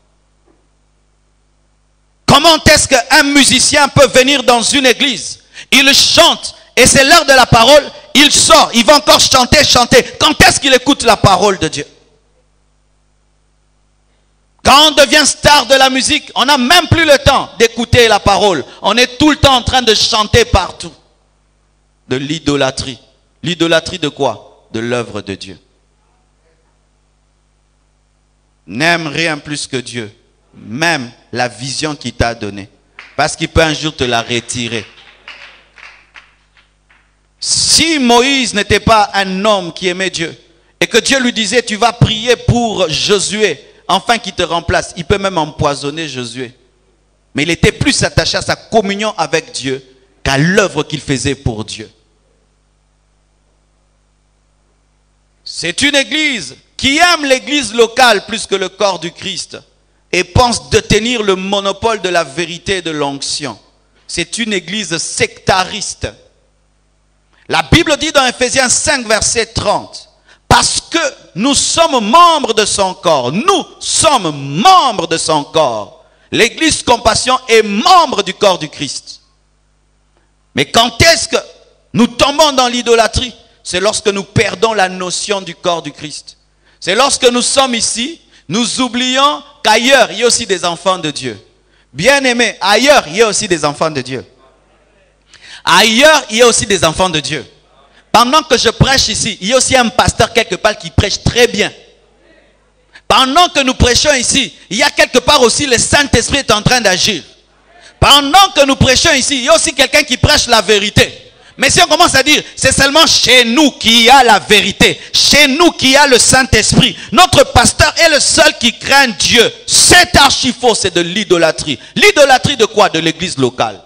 Comment est-ce qu'un musicien peut venir dans une église? Il chante et c'est l'heure de la parole. Il sort, il va encore chanter, chanter. Quand est-ce qu'il écoute la parole de Dieu? Quand on devient star de la musique, on n'a même plus le temps d'écouter la parole. On est tout le temps en train de chanter partout. De l'idolâtrie. L'idolâtrie de quoi? De l'œuvre de Dieu. N'aime rien plus que Dieu. Même la vision qu'il t'a donnée. Parce qu'il peut un jour te la retirer. Si Moïse n'était pas un homme qui aimait Dieu, et que Dieu lui disait, tu vas prier pour Josué, enfin qu'il te remplace, il peut même empoisonner Josué. Mais il était plus attaché à sa communion avec Dieu qu'à l'œuvre qu'il faisait pour Dieu. C'est une église qui aime l'église locale plus que le corps du Christ et pense détenir le monopole de la vérité et de l'onction. C'est une église sectariste. La Bible dit dans Ephésiens 5, verset 30, parce que nous sommes membres de son corps. Nous sommes membres de son corps. L'église Compassion est membre du corps du Christ. Mais quand est-ce que nous tombons dans l'idolâtrie? C'est lorsque nous perdons la notion du corps du Christ. C'est lorsque nous sommes ici, nous oublions qu'ailleurs, il y a aussi des enfants de Dieu. Bien-aimés, ailleurs, il y a aussi des enfants de Dieu. Ailleurs, il y a aussi des enfants de Dieu. Pendant que je prêche ici, il y a aussi un pasteur quelque part qui prêche très bien. Pendant que nous prêchons ici, il y a quelque part aussi le Saint-Esprit est en train d'agir. Pendant que nous prêchons ici, il y a aussi quelqu'un qui prêche la vérité. Mais si on commence à dire, c'est seulement chez nous qu'il y a la vérité, chez nous qu'il y a le Saint-Esprit, notre pasteur est le seul qui craint Dieu, c'est archi faux, c'est de l'idolâtrie. L'idolâtrie de quoi? De l'église locale.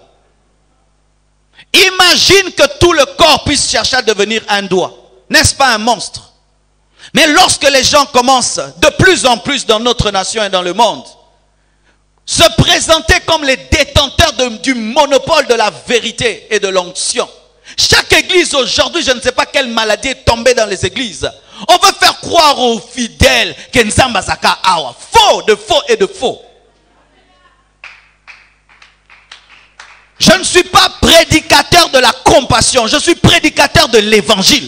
Imagine que tout le corps puisse chercher à devenir un doigt. N'est-ce pas un monstre? Mais lorsque les gens commencent de plus en plus dans notre nation et dans le monde, se présenter comme les détenteurs du monopole de la vérité et de l'onction. Chaque église aujourd'hui, je ne sais pas quelle maladie est tombée dans les églises. On veut faire croire aux fidèles que Nzamba Zaka Awa. Faux, de faux et de faux. Je ne suis pas prédicateur de la compassion, je suis prédicateur de l'évangile.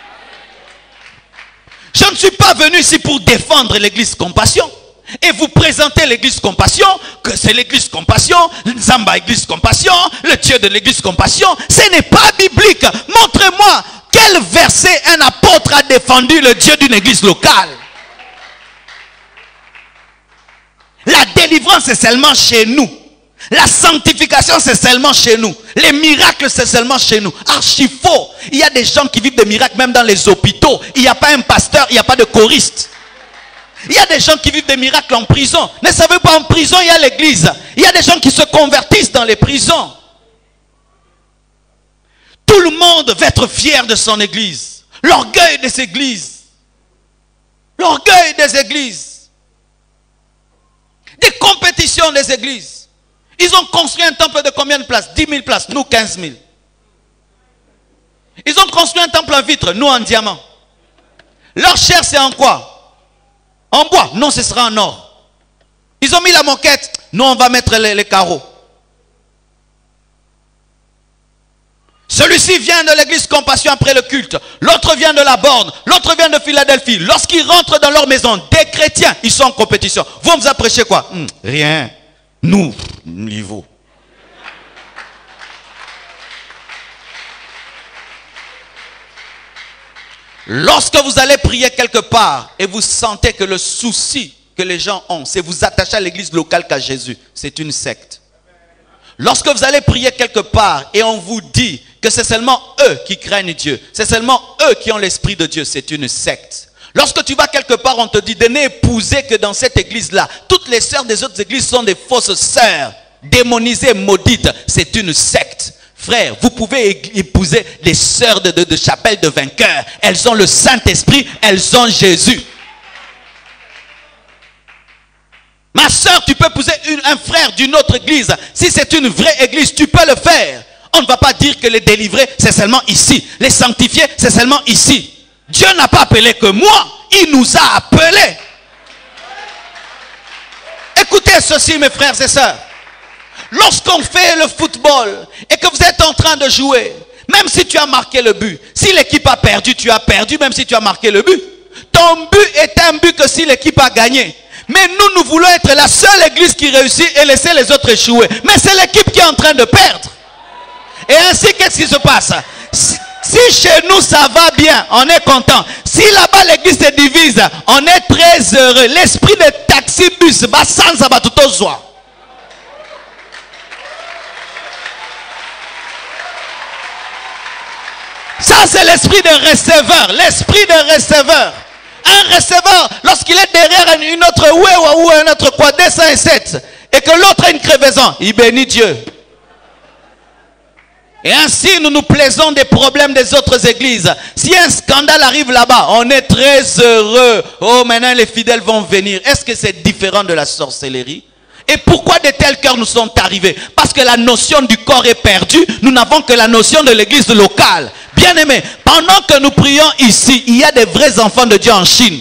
Je ne suis pas venu ici pour défendre l'église compassion et vous présenter l'église compassion, que c'est l'église compassion, Nzamba église compassion, le Dieu de l'église compassion. Ce n'est pas biblique. Montrez-moi quel verset un apôtre a défendu le Dieu d'une église locale. La délivrance c'est seulement chez nous. La sanctification c'est seulement chez nous. Les miracles c'est seulement chez nous. Archi faux. Il y a des gens qui vivent des miracles même dans les hôpitaux. Il n'y a pas un pasteur, il n'y a pas de choriste. Il y a des gens qui vivent des miracles en prison. Ne savez pas, en prison, il y a l'église. Il y a des gens qui se convertissent dans les prisons. Tout le monde va être fier de son église. L'orgueil des églises. L'orgueil des églises. Des compétitions des églises. Ils ont construit un temple de combien de places? 10 000 places, nous 15 000. Ils ont construit un temple en vitre, nous en diamant. Leur chair c'est en quoi? En bois, non, ce sera en or. Ils ont mis la moquette, nous on va mettre les carreaux. Celui-ci vient de l'église Compassion après le culte. L'autre vient de la Borne. L'autre vient de Philadelphie. Lorsqu'ils rentrent dans leur maison, des chrétiens, ils sont en compétition. Vous vous apprêchez quoi? Rien. Nous, niveau. Lorsque vous allez prier quelque part et vous sentez que le souci que les gens ont, c'est vous attacher à l'église locale qu'à Jésus, c'est une secte. Lorsque vous allez prier quelque part et on vous dit que c'est seulement eux qui craignent Dieu, c'est seulement eux qui ont l'esprit de Dieu, c'est une secte. Lorsque tu vas quelque part, on te dit de n'épouser que dans cette église-là. Toutes les sœurs des autres églises sont des fausses sœurs, démonisées, maudites. C'est une secte. Frère, vous pouvez épouser les sœurs de chapelle de vainqueurs. Elles ont le Saint-Esprit, elles ont Jésus. Ma sœur, tu peux épouser un frère d'une autre église. Si c'est une vraie église, tu peux le faire. On ne va pas dire que les délivrés, c'est seulement ici. Les sanctifiés, c'est seulement ici. Dieu n'a pas appelé que moi, il nous a appelés. Écoutez ceci, mes frères et sœurs. Lorsqu'on fait le football et que vous êtes en train de jouer, même si tu as marqué le but, si l'équipe a perdu, tu as perdu, même si tu as marqué le but. Ton but est un but que si l'équipe a gagné. Mais nous voulons être la seule église qui réussit et laisser les autres échouer. Mais c'est l'équipe qui est en train de perdre. Et ainsi, qu'est-ce qui se passe? Si chez nous ça va bien, on est content. Si là-bas l'église se divise, on est très heureux. L'esprit de taxi-bus, ça va tout au soir. Ça c'est l'esprit de receveur. L'esprit de receveur. Un receveur, lorsqu'il est derrière une autre ou un autre quoi, 207, et que l'autre a une crevaison, il bénit Dieu. Et ainsi, nous nous plaisons des problèmes des autres églises. Si un scandale arrive là-bas, on est très heureux. Oh, maintenant les fidèles vont venir. Est-ce que c'est différent de la sorcellerie? Et pourquoi de tels cœurs nous sont arrivés? Parce que la notion du corps est perdue. Nous n'avons que la notion de l'église locale. Bien aimé, pendant que nous prions ici, il y a des vrais enfants de Dieu en Chine.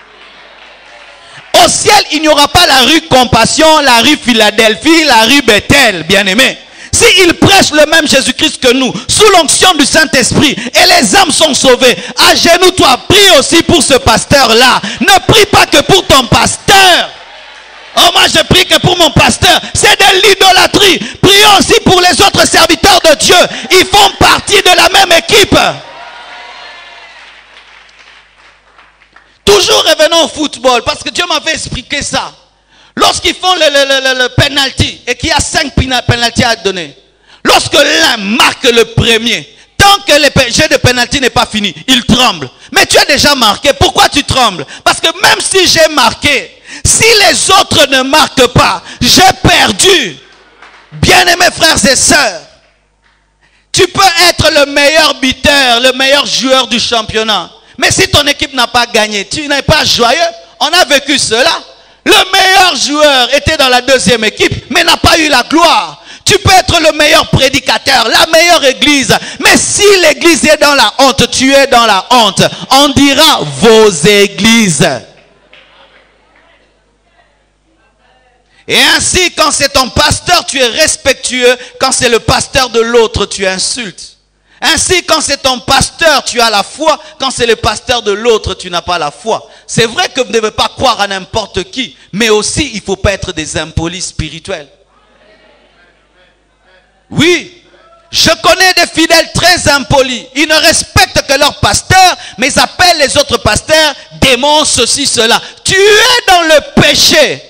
Au ciel, il n'y aura pas la rue Compassion, la rue Philadelphie, la rue Bethel, bien aimé. S'ils prêchent le même Jésus-Christ que nous, sous l'onction du Saint-Esprit, et les âmes sont sauvées, agenouille-toi, prie aussi pour ce pasteur-là. Ne prie pas que pour ton pasteur. Oh, moi je prie que pour mon pasteur. C'est de l'idolâtrie. Prions aussi pour les autres serviteurs de Dieu. Ils font partie de la même équipe. Toujours revenons au football, parce que Dieu m'avait expliqué ça. Lorsqu'ils font le penalty et qu'il y a 5 penalty à donner, lorsque l'un marque le premier, tant que le jeu de penalty n'est pas fini, il tremble. Mais tu as déjà marqué, pourquoi tu trembles? Parce que même si j'ai marqué, si les autres ne marquent pas, j'ai perdu. Bien-aimés frères et sœurs, tu peux être le meilleur buteur, le meilleur joueur du championnat. Mais si ton équipe n'a pas gagné, tu n'es pas joyeux. On a vécu cela. Le meilleur joueur était dans la deuxième équipe, mais n'a pas eu la gloire. Tu peux être le meilleur prédicateur, la meilleure église. Mais si l'église est dans la honte, tu es dans la honte. On dira vos églises. Et ainsi, quand c'est ton pasteur, tu es respectueux. Quand c'est le pasteur de l'autre, tu insultes. Ainsi, quand c'est ton pasteur, tu as la foi. Quand c'est le pasteur de l'autre, tu n'as pas la foi. C'est vrai que vous ne devez pas croire à n'importe qui. Mais aussi, il ne faut pas être des impolis spirituels. Oui, je connais des fidèles très impolis. Ils ne respectent que leur pasteur, mais ils appellent les autres pasteurs démons, ceci, cela. Tu es dans le péché.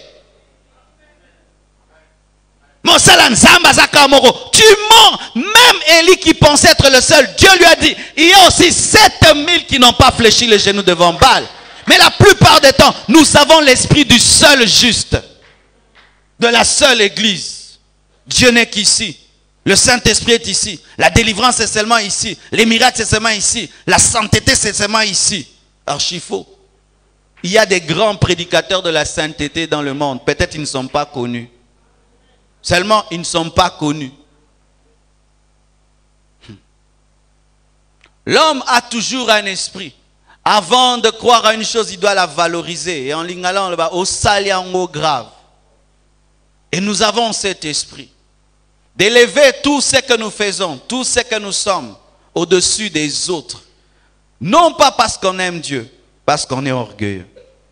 Tu mens. Même Élie qui pensait être le seul, Dieu lui a dit, il y a aussi 7000 qui n'ont pas fléchi les genoux devant Baal. Mais la plupart des temps, nous avons l'esprit du seul juste, de la seule église. Dieu n'est qu'ici. Le Saint-Esprit est ici. La délivrance est seulement ici. Les miracles, c'est seulement ici. La sainteté, c'est seulement ici. Archi faux. Il y a des grands prédicateurs de la sainteté dans le monde. Peut-être ils ne sont pas connus. Seulement, ils ne sont pas connus. L'homme a toujours un esprit. Avant de croire à une chose, il doit la valoriser. Et en lingalant, au saliango grave. Et nous avons cet esprit d'élever tout ce que nous faisons, tout ce que nous sommes au-dessus des autres. Non pas parce qu'on aime Dieu, parce qu'on est orgueilleux.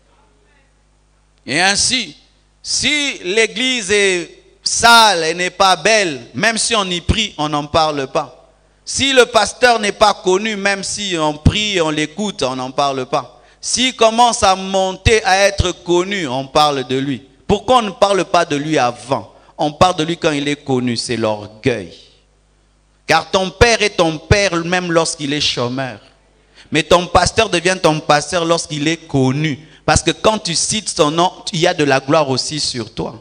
Et ainsi, si l'église est sale et n'est pas belle, même si on y prie, on n'en parle pas. Si le pasteur n'est pas connu, même si on prie, on l'écoute, on n'en parle pas. S'il commence à monter, à être connu, on parle de lui. Pourquoi on ne parle pas de lui avant? On parle de lui quand il est connu, c'est l'orgueil. Car ton père est ton père même lorsqu'il est chômeur. Mais ton pasteur devient ton pasteur lorsqu'il est connu. Parce que quand tu cites son nom, il y a de la gloire aussi sur toi.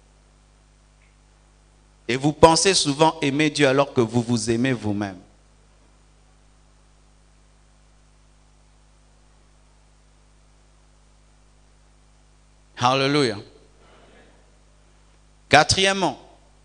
Et vous pensez souvent aimer Dieu alors que vous vous aimez vous-même. Alléluia. Quatrièmement,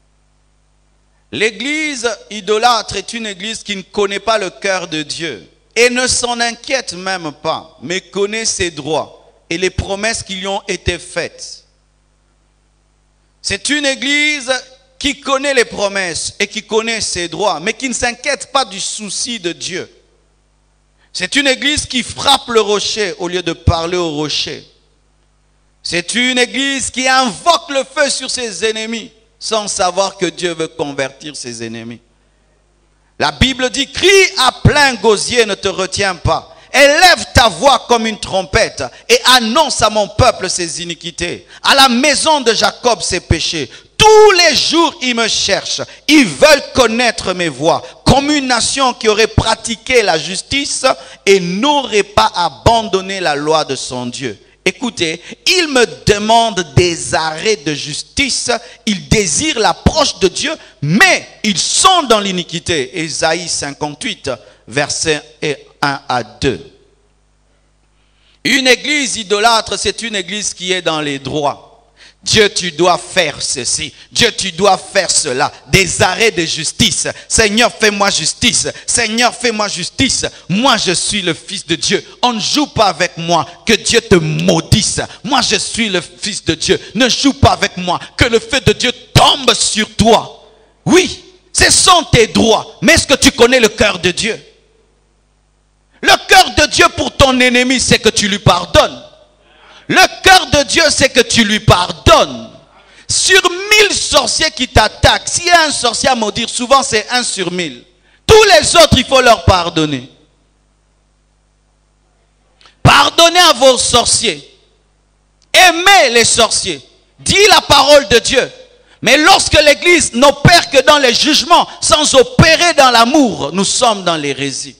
l'église idolâtre est une église qui ne connaît pas le cœur de Dieu et ne s'en inquiète même pas, mais connaît ses droits et les promesses qui lui ont été faites. C'est une église qui connaît les promesses et qui connaît ses droits, mais qui ne s'inquiète pas du souci de Dieu. C'est une église qui frappe le rocher au lieu de parler au rocher. C'est une église qui invoque le feu sur ses ennemis sans savoir que Dieu veut convertir ses ennemis. La Bible dit, crie à plein gosier, ne te retiens pas. Élève ta voix comme une trompette et annonce à mon peuple ses iniquités, à la maison de Jacob ses péchés. Tous les jours, ils me cherchent. Ils veulent connaître mes voies. Comme une nation qui aurait pratiqué la justice et n'aurait pas abandonné la loi de son Dieu. Écoutez, ils me demandent des arrêts de justice. Ils désirent l'approche de Dieu, mais ils sont dans l'iniquité. Ésaïe 58, versets 1 à 2. Une église idolâtre, c'est une église qui est dans les droits. Dieu, tu dois faire ceci. Dieu, tu dois faire cela. Des arrêts de justice. Seigneur, fais-moi justice. Seigneur, fais-moi justice. Moi, je suis le fils de Dieu. On ne joue pas avec moi. Que Dieu te maudisse. Moi, je suis le fils de Dieu. Ne joue pas avec moi. Que le feu de Dieu tombe sur toi. Oui, ce sont tes droits. Mais est-ce que tu connais le cœur de Dieu? Le cœur de Dieu pour ton ennemi, c'est que tu lui pardonnes. Le cœur de Dieu, c'est que tu lui pardonnes. Sur 1000 sorciers qui t'attaquent, s'il y a un sorcier à maudire, souvent c'est 1 sur 1000. Tous les autres, il faut leur pardonner. Pardonnez à vos sorciers. Aimez les sorciers. Dis la parole de Dieu. Mais lorsque l'Église n'opère que dans les jugements, sans opérer dans l'amour, nous sommes dans l'hérésie.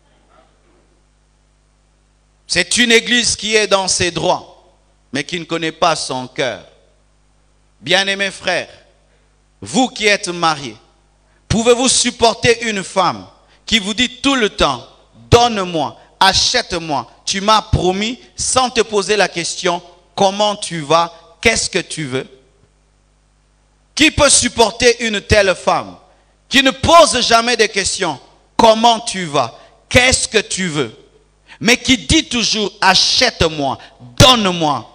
C'est une église qui est dans ses droits, mais qui ne connaît pas son cœur. Bien-aimés frères, vous qui êtes mariés, pouvez-vous supporter une femme qui vous dit tout le temps, donne-moi, achète-moi, tu m'as promis, sans te poser la question, comment tu vas, qu'est-ce que tu veux? Qui peut supporter une telle femme qui ne pose jamais de questions, comment tu vas, qu'est-ce que tu veux? Mais qui dit toujours, achète-moi, donne-moi.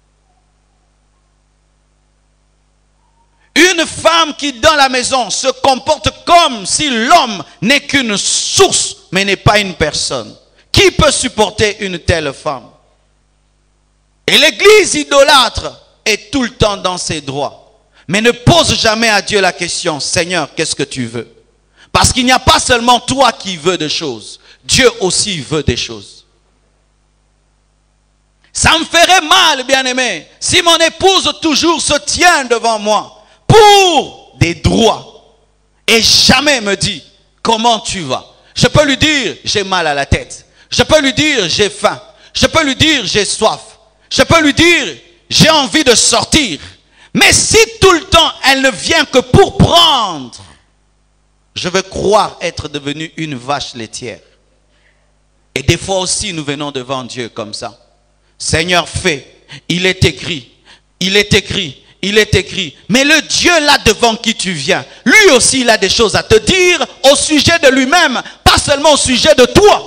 Une femme qui dans la maison se comporte comme si l'homme n'est qu'une source, mais n'est pas une personne. Qui peut supporter une telle femme? Et l'église idolâtre est tout le temps dans ses droits, mais ne pose jamais à Dieu la question, Seigneur, qu'est-ce que tu veux? Parce qu'il n'y a pas seulement toi qui veux des choses. Dieu aussi veut des choses. Ça me ferait mal, bien-aimé, si mon épouse toujours se tient devant moi pour des droits et jamais me dit comment tu vas. Je peux lui dire j'ai mal à la tête. Je peux lui dire j'ai faim. Je peux lui dire, j'ai soif. Je peux lui dire, j'ai envie de sortir. Mais si tout le temps, elle ne vient que pour prendre, je vais croire être devenue une vache laitière. Et des fois aussi, nous venons devant Dieu comme ça. Seigneur, fais. Il est écrit. Il est écrit. Il est écrit. Mais le Dieu là devant qui tu viens, lui aussi, il a des choses à te dire au sujet de lui-même, pas seulement au sujet de toi.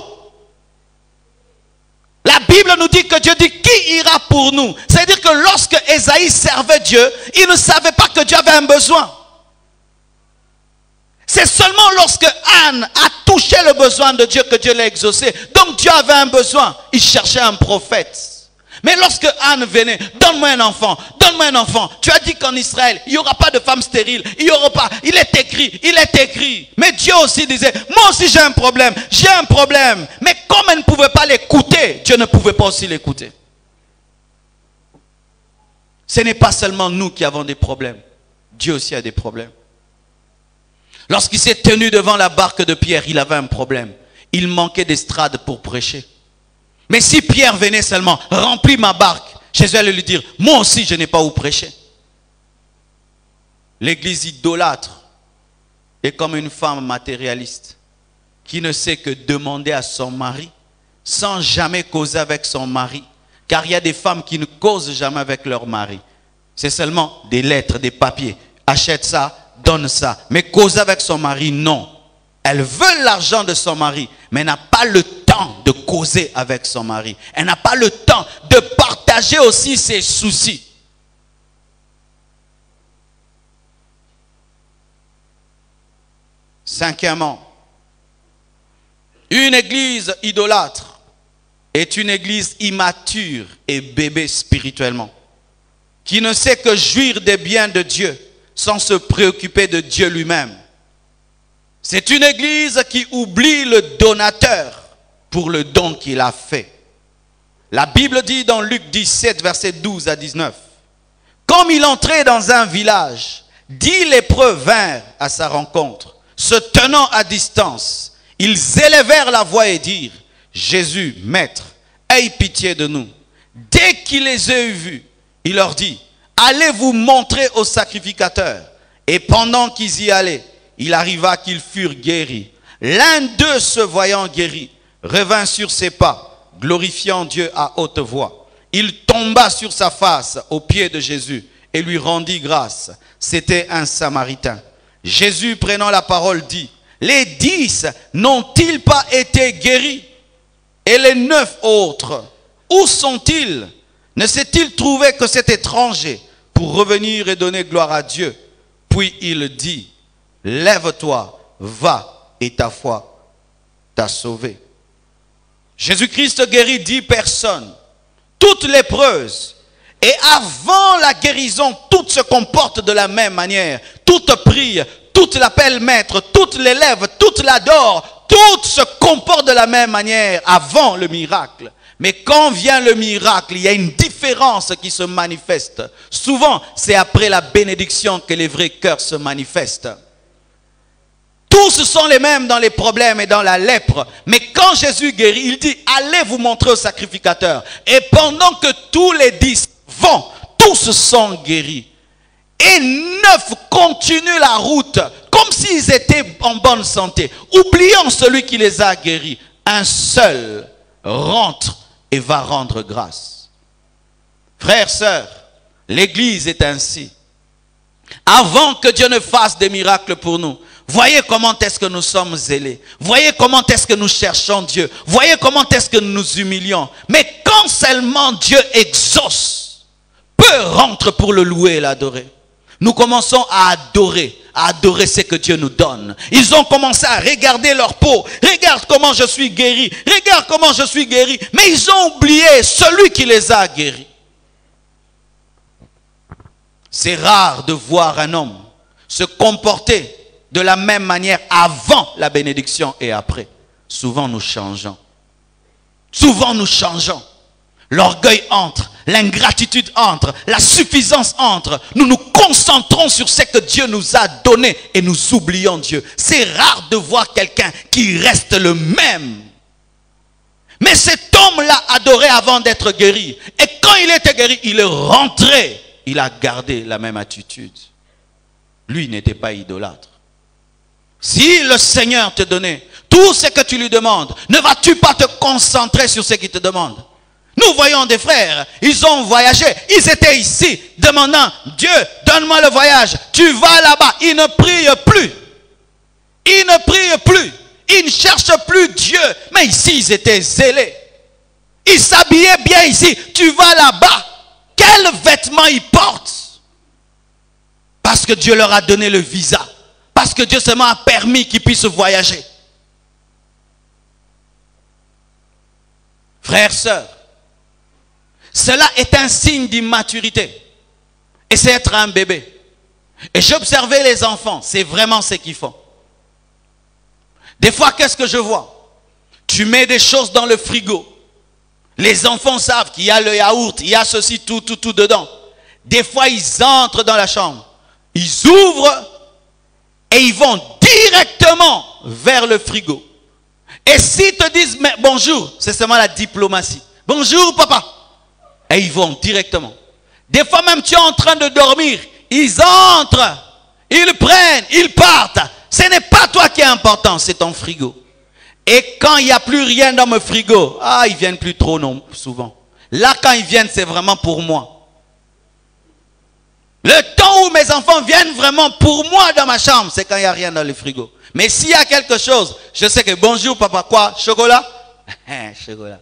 La Bible nous dit que Dieu dit, qui ira pour nous? C'est-à-dire que lorsque Ésaïe servait Dieu, il ne savait pas que Dieu avait un besoin. C'est seulement lorsque Anne a touché le besoin de Dieu que Dieu l'a exaucé. Donc Dieu avait un besoin. Il cherchait un prophète. Mais lorsque Anne venait, donne-moi un enfant, donne-moi un enfant. Tu as dit qu'en Israël, il n'y aura pas de femme stérile. Il n'y aura pas. Il est écrit, il est écrit. Mais Dieu aussi disait, moi aussi j'ai un problème, j'ai un problème. Mais comme elle ne pouvait pas l'écouter, Dieu ne pouvait pas aussi l'écouter. Ce n'est pas seulement nous qui avons des problèmes. Dieu aussi a des problèmes. Lorsqu'il s'est tenu devant la barque de Pierre, il avait un problème. Il manquait d'estrade pour prêcher. Mais si Pierre venait seulement, remplis ma barque, Jésus allait lui dire, moi aussi je n'ai pas où prêcher. L'église idolâtre est comme une femme matérialiste qui ne sait que demander à son mari sans jamais causer avec son mari. Car il y a des femmes qui ne causent jamais avec leur mari. C'est seulement des lettres, des papiers. Achète ça, donne ça. Mais causer avec son mari, non. Elle veut l'argent de son mari, mais n'a pas le temps de causer avec son mari. Elle n'a pas le temps de partager aussi ses soucis. Cinquièmement, une église idolâtre est une église immature et bébé spirituellement, qui ne sait que jouir des biens de Dieu sans se préoccuper de Dieu lui-même. C'est une église qui oublie le donateur pour le don qu'il a fait. La Bible dit dans Luc 17, versets 12 à 19, « Comme il entrait dans un village, 10 lépreux vinrent à sa rencontre. Se tenant à distance, ils élevèrent la voix et dirent, « Jésus, Maître, aie pitié de nous. » Dès qu'il les eut vus, il leur dit, « Allez vous montrer au sacrificateur. » Et pendant qu'ils y allaient, il arriva qu'ils furent guéris. L'un d'eux, se voyant guéri, revint sur ses pas, glorifiant Dieu à haute voix. Il tomba sur sa face aux pieds de Jésus et lui rendit grâce. C'était un Samaritain. Jésus, prenant la parole, dit, « Les 10 n'ont-ils pas été guéris? Et les 9 autres, où sont-ils? Ne s'est-il trouvé que cet étranger pour revenir et donner gloire à Dieu? » Puis il dit, « Lève-toi, va, et ta foi t'a sauvé. » Jésus-Christ guérit 10 personnes, toutes lépreuses. Et avant la guérison, toutes se comportent de la même manière. Toutes prient, toutes l'appellent maître, toutes l'élèvent, toutes l'adorent. Toutes se comportent de la même manière avant le miracle. Mais quand vient le miracle, il y a une différence qui se manifeste. Souvent, c'est après la bénédiction que les vrais cœurs se manifestent. Tous sont les mêmes dans les problèmes et dans la lèpre. Mais quand Jésus guérit, il dit, allez vous montrer au sacrificateur. Et pendant que tous les 10 vont, tous sont guéris. Et 9 continuent la route comme s'ils étaient en bonne santé, oubliant celui qui les a guéris. Un seul rentre et va rendre grâce. Frères, sœurs, l'église est ainsi. Avant que Dieu ne fasse des miracles pour nous, voyez comment est-ce que nous sommes zélés. Voyez comment est-ce que nous cherchons Dieu. Voyez comment est-ce que nous nous humilions. Mais quand seulement Dieu exauce, peu rentrent pour le louer et l'adorer. Nous commençons à adorer ce que Dieu nous donne. Ils ont commencé à regarder leur peau. Regarde comment je suis guéri. Regarde comment je suis guéri. Mais ils ont oublié celui qui les a guéris. C'est rare de voir un homme se comporter de la même manière avant la bénédiction et après. Souvent nous changeons. Souvent nous changeons. L'orgueil entre, l'ingratitude entre, la suffisance entre. Nous nous concentrons sur ce que Dieu nous a donné et nous oublions Dieu. C'est rare de voir quelqu'un qui reste le même. Mais cet homme-là adorait avant d'être guéri. Et quand il était guéri, il est rentré. Il a gardé la même attitude. Lui n'était pas idolâtre. Si le Seigneur te donnait tout ce que tu lui demandes, ne vas-tu pas te concentrer sur ce qu'il te demande? Nous voyons des frères, ils ont voyagé, ils étaient ici, demandant, Dieu, donne-moi le voyage. Tu vas là-bas, ils ne prient plus. Ils ne prient plus. Ils ne cherchent plus Dieu. Mais ici, ils étaient zélés. Ils s'habillaient bien ici. Tu vas là-bas. Quels vêtements ils portent? Parce que Dieu leur a donné le visa. Parce que Dieu seulement a permis qu'ils puissent voyager. Frères, sœurs, cela est un signe d'immaturité. Et c'est être un bébé. Et j'observais les enfants. C'est vraiment ce qu'ils font. Des fois, qu'est-ce que je vois? Tu mets des choses dans le frigo. Les enfants savent qu'il y a le yaourt, il y a ceci, tout dedans. Des fois, ils entrent dans la chambre. Ils ouvrent et ils vont directement vers le frigo. Et s'ils te disent mais bonjour, c'est seulement la diplomatie. Bonjour, papa. Et ils vont directement. Des fois, même tu es en train de dormir. Ils entrent, ils prennent, ils partent. Ce n'est pas toi qui est important, c'est ton frigo. Et quand il n'y a plus rien dans mon frigo, ils viennent plus trop non, souvent. Là, quand ils viennent, c'est vraiment pour moi. Le temps où mes enfants viennent vraiment pour moi dans ma chambre, c'est quand il n'y a rien dans le frigo. Mais s'il y a quelque chose, je sais que bonjour papa, quoi? Chocolat? Chocolat.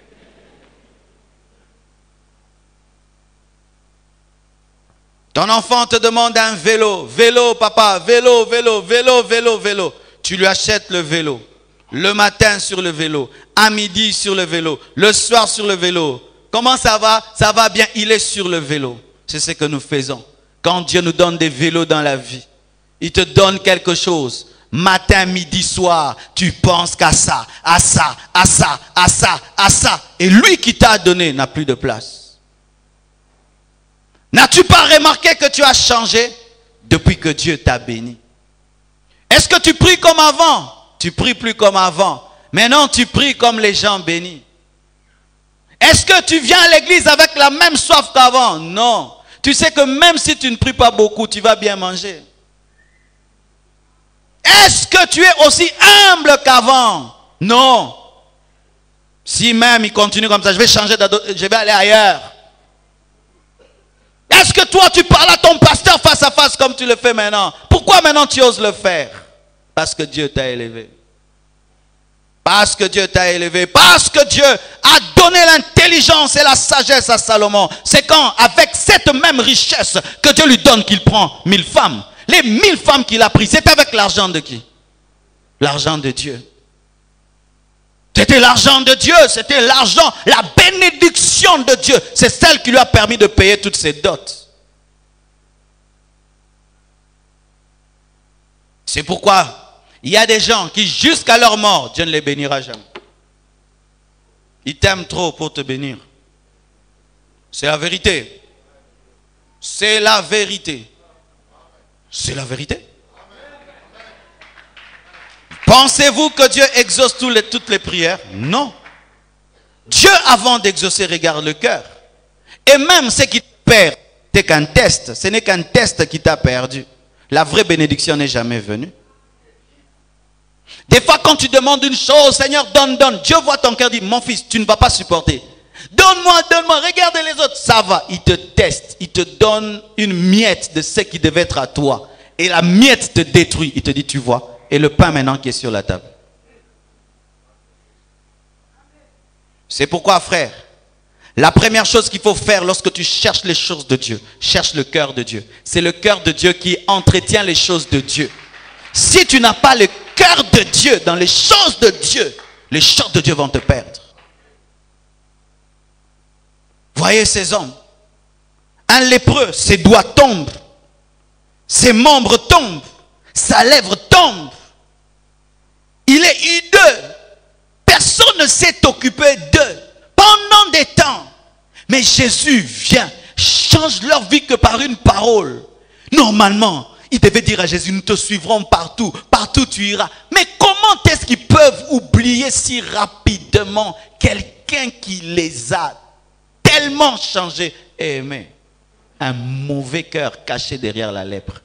Ton enfant te demande un vélo. Vélo, papa, vélo. Tu lui achètes le vélo. Le matin sur le vélo. À midi sur le vélo. Le soir sur le vélo. Comment ça va? Ça va bien, il est sur le vélo. C'est ce que nous faisons. Quand Dieu nous donne des vélos dans la vie, il te donne quelque chose. Matin, midi, soir, tu penses qu'à ça, à ça, à ça, à ça, à ça. Et lui qui t'a donné n'a plus de place. N'as-tu pas remarqué que tu as changé depuis que Dieu t'a béni? Est-ce que tu pries comme avant? Tu pries plus comme avant. Maintenant, tu pries comme les gens bénis. Est-ce que tu viens à l'église avec la même soif qu'avant? Non. Tu sais que même si tu ne pries pas beaucoup, tu vas bien manger. Est-ce que tu es aussi humble qu'avant? Non. Si même il continue comme ça, je vais changer, je vais aller ailleurs. Est-ce que toi tu parles à ton pasteur face à face comme tu le fais maintenant? Pourquoi maintenant tu oses le faire? Parce que Dieu t'a élevé. Parce que Dieu t'a élevé. Parce que Dieu a donné l'intelligence et la sagesse à Salomon. C'est quand, avec cette même richesse que Dieu lui donne, qu'il prend 1000 femmes. Les 1000 femmes qu'il a prises, c'est avec l'argent de qui? L'argent de Dieu. C'était l'argent de Dieu, c'était l'argent, la bénédiction de Dieu. C'est celle qui lui a permis de payer toutes ses dots. C'est pourquoi il y a des gens qui jusqu'à leur mort, Dieu ne les bénira jamais. Ils t'aiment trop pour te bénir. C'est la vérité. C'est la vérité. C'est la vérité. Pensez-vous que Dieu exauce toutes les prières? Non. Dieu, avant d'exaucer, regarde le cœur. Et même ce qui te perd, c'est qu'un test. Ce n'est qu'un test qui t'a perdu. La vraie bénédiction n'est jamais venue. Des fois, quand tu demandes une chose, Seigneur, donne. Dieu voit ton cœur, dit, mon fils, tu ne vas pas supporter. Donne-moi, regardez les autres. Ça va, il te teste. Il te donne une miette de ce qui devait être à toi. Et la miette te détruit. Il te dit, tu vois. Et le pain maintenant qui est sur la table. C'est pourquoi, frère, la première chose qu'il faut faire lorsque tu cherches les choses de Dieu, cherche le cœur de Dieu. C'est le cœur de Dieu qui entretient les choses de Dieu. Si tu n'as pas le cœur de Dieu dans les choses de Dieu, les choses de Dieu vont te perdre. Voyez ces hommes. Un lépreux, ses doigts tombent. Ses membres tombent. Sa lèvre tombe. Il est hideux. Personne ne s'est occupé d'eux pendant des temps. Mais Jésus vient, change leur vie que par une parole. Normalement, il devait dire à Jésus, nous te suivrons partout. Partout tu iras. Mais comment est-ce qu'il peuvent oublier si rapidement quelqu'un qui les a tellement changés et aimés? Un mauvais cœur caché derrière la lèpre.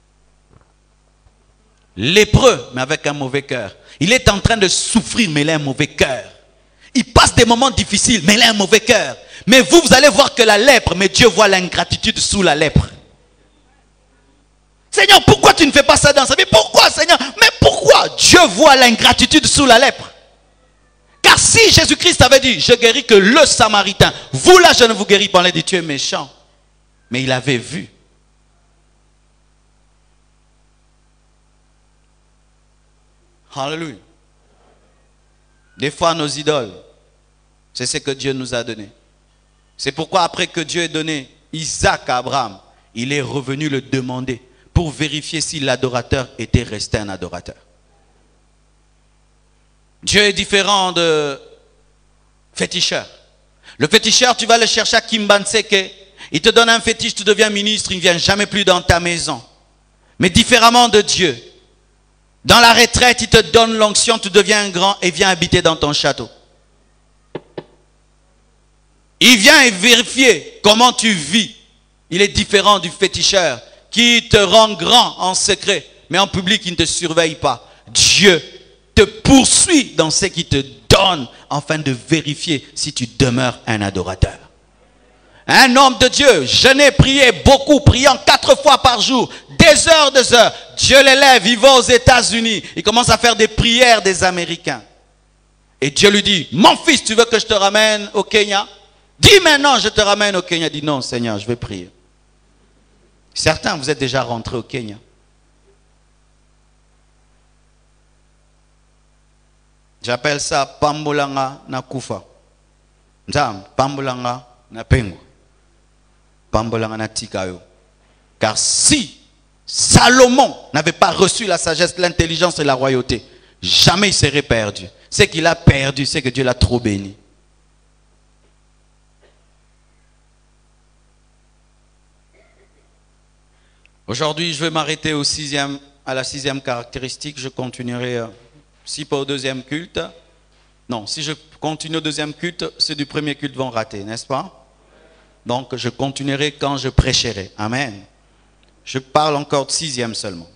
Lépreux, mais avec un mauvais cœur. Il est en train de souffrir, mais il a un mauvais cœur. Il passe des moments difficiles, mais il a un mauvais cœur. Mais vous allez voir que la lèpre, mais Dieu voit l'ingratitude sous la lèpre. Seigneur, pourquoi tu ne fais pas ça dans sa vie? Pourquoi, Seigneur? Mais pourquoi? Dieu voit l'ingratitude sous la lèpre. Car si Jésus-Christ avait dit, je guéris que le Samaritain, vous là, je ne vous guéris pas, on a dit, tu es méchant. Mais il avait vu. Alléluia. Des fois, nos idoles, c'est ce que Dieu nous a donné. C'est pourquoi après que Dieu ait donné Isaac à Abraham, il est revenu le demander pour vérifier si l'adorateur était resté un adorateur. Dieu est différent de féticheur. Le féticheur, tu vas le chercher à Kimbanseke, il te donne un fétiche, tu deviens ministre, il ne vient jamais plus dans ta maison. Mais différemment de Dieu, dans la retraite, il te donne l'onction, tu deviens un grand et vient habiter dans ton château. Il vient vérifier comment tu vis. Il est différent du féticheur qui te rend grand en secret, mais en public, il ne te surveille pas. Dieu te poursuit dans ce qu'il te donne afin de vérifier si tu demeures un adorateur. Un homme de Dieu, jeûnait, priait beaucoup, priant 4 fois par jour, des heures. Dieu l'élève, il va aux États-Unis. Il commence à faire des prières des Américains. Et Dieu lui dit, mon fils, tu veux que je te ramène au Kenya? Dis maintenant, je te ramène au Kenya. Il dit, non Seigneur, je vais prier. Certains, vous êtes déjà rentrés au Kenya. J'appelle ça Pambolanga na Kufa. Pambolanga na Pengu. Pambolanga na Tikayo. Car si Salomon n'avait pas reçu la sagesse, l'intelligence et la royauté, jamais il serait perdu. Ce qu'il a perdu, c'est que Dieu l'a trop béni. Aujourd'hui, je vais m'arrêter à la 6e caractéristique. Je continuerai, si pas au 2e culte. Non, si je continue au 2e culte, ceux du 1er culte vont rater, n'est-ce pas? Donc, je continuerai quand je prêcherai. Amen. Je parle encore de 6e seulement.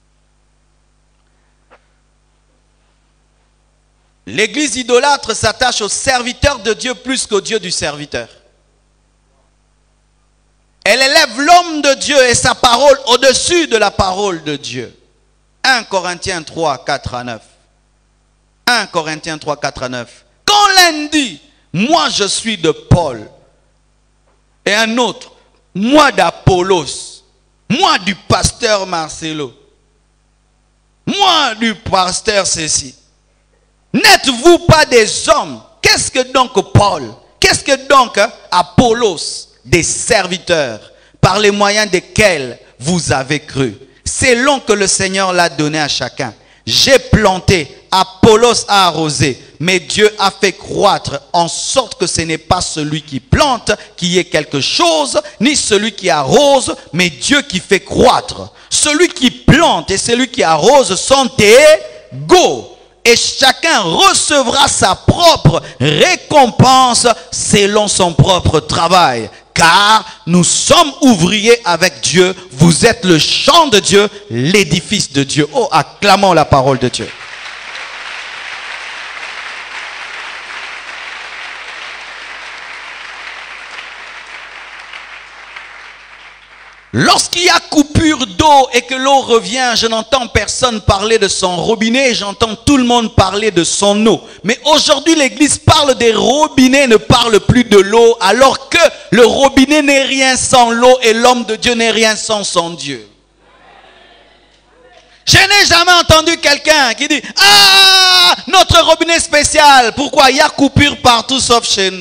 L'église idolâtre s'attache au serviteur de Dieu plus qu'au Dieu du serviteur. Elle élève l'homme de Dieu et sa parole au-dessus de la parole de Dieu. 1 Corinthiens 3, 4 à 9. 1 Corinthiens 3, 4 à 9. Quand l'un dit, moi je suis de Paul, et un autre, moi d'Apollos, moi du pasteur Marcelo, moi du pasteur Cécile, n'êtes-vous pas des hommes? Qu'est-ce que donc Paul? Qu'est-ce que donc Apollos? Des serviteurs par les moyens desquels vous avez cru, selon que le Seigneur l'a donné à chacun. J'ai planté, Apollos a arrosé, mais Dieu a fait croître, en sorte que ce n'est pas celui qui plante qui est quelque chose, ni celui qui arrose, mais Dieu qui fait croître. Celui qui plante et celui qui arrose sont égaux, et chacun recevra sa propre récompense selon son propre travail. Car nous sommes ouvriers avec Dieu, vous êtes le champ de Dieu, l'édifice de Dieu. Oh, acclamons la parole de Dieu. Lorsqu'il y a coupure d'eau et que l'eau revient, je n'entends personne parler de son robinet, j'entends tout le monde parler de son eau. Mais aujourd'hui, l'Église parle des robinets, ne parle plus de l'eau, alors que le robinet n'est rien sans l'eau et l'homme de Dieu n'est rien sans son Dieu. Je n'ai jamais entendu quelqu'un qui dit « Ah, notre robinet spécial, pourquoi il y a coupure partout sauf chez nous ?»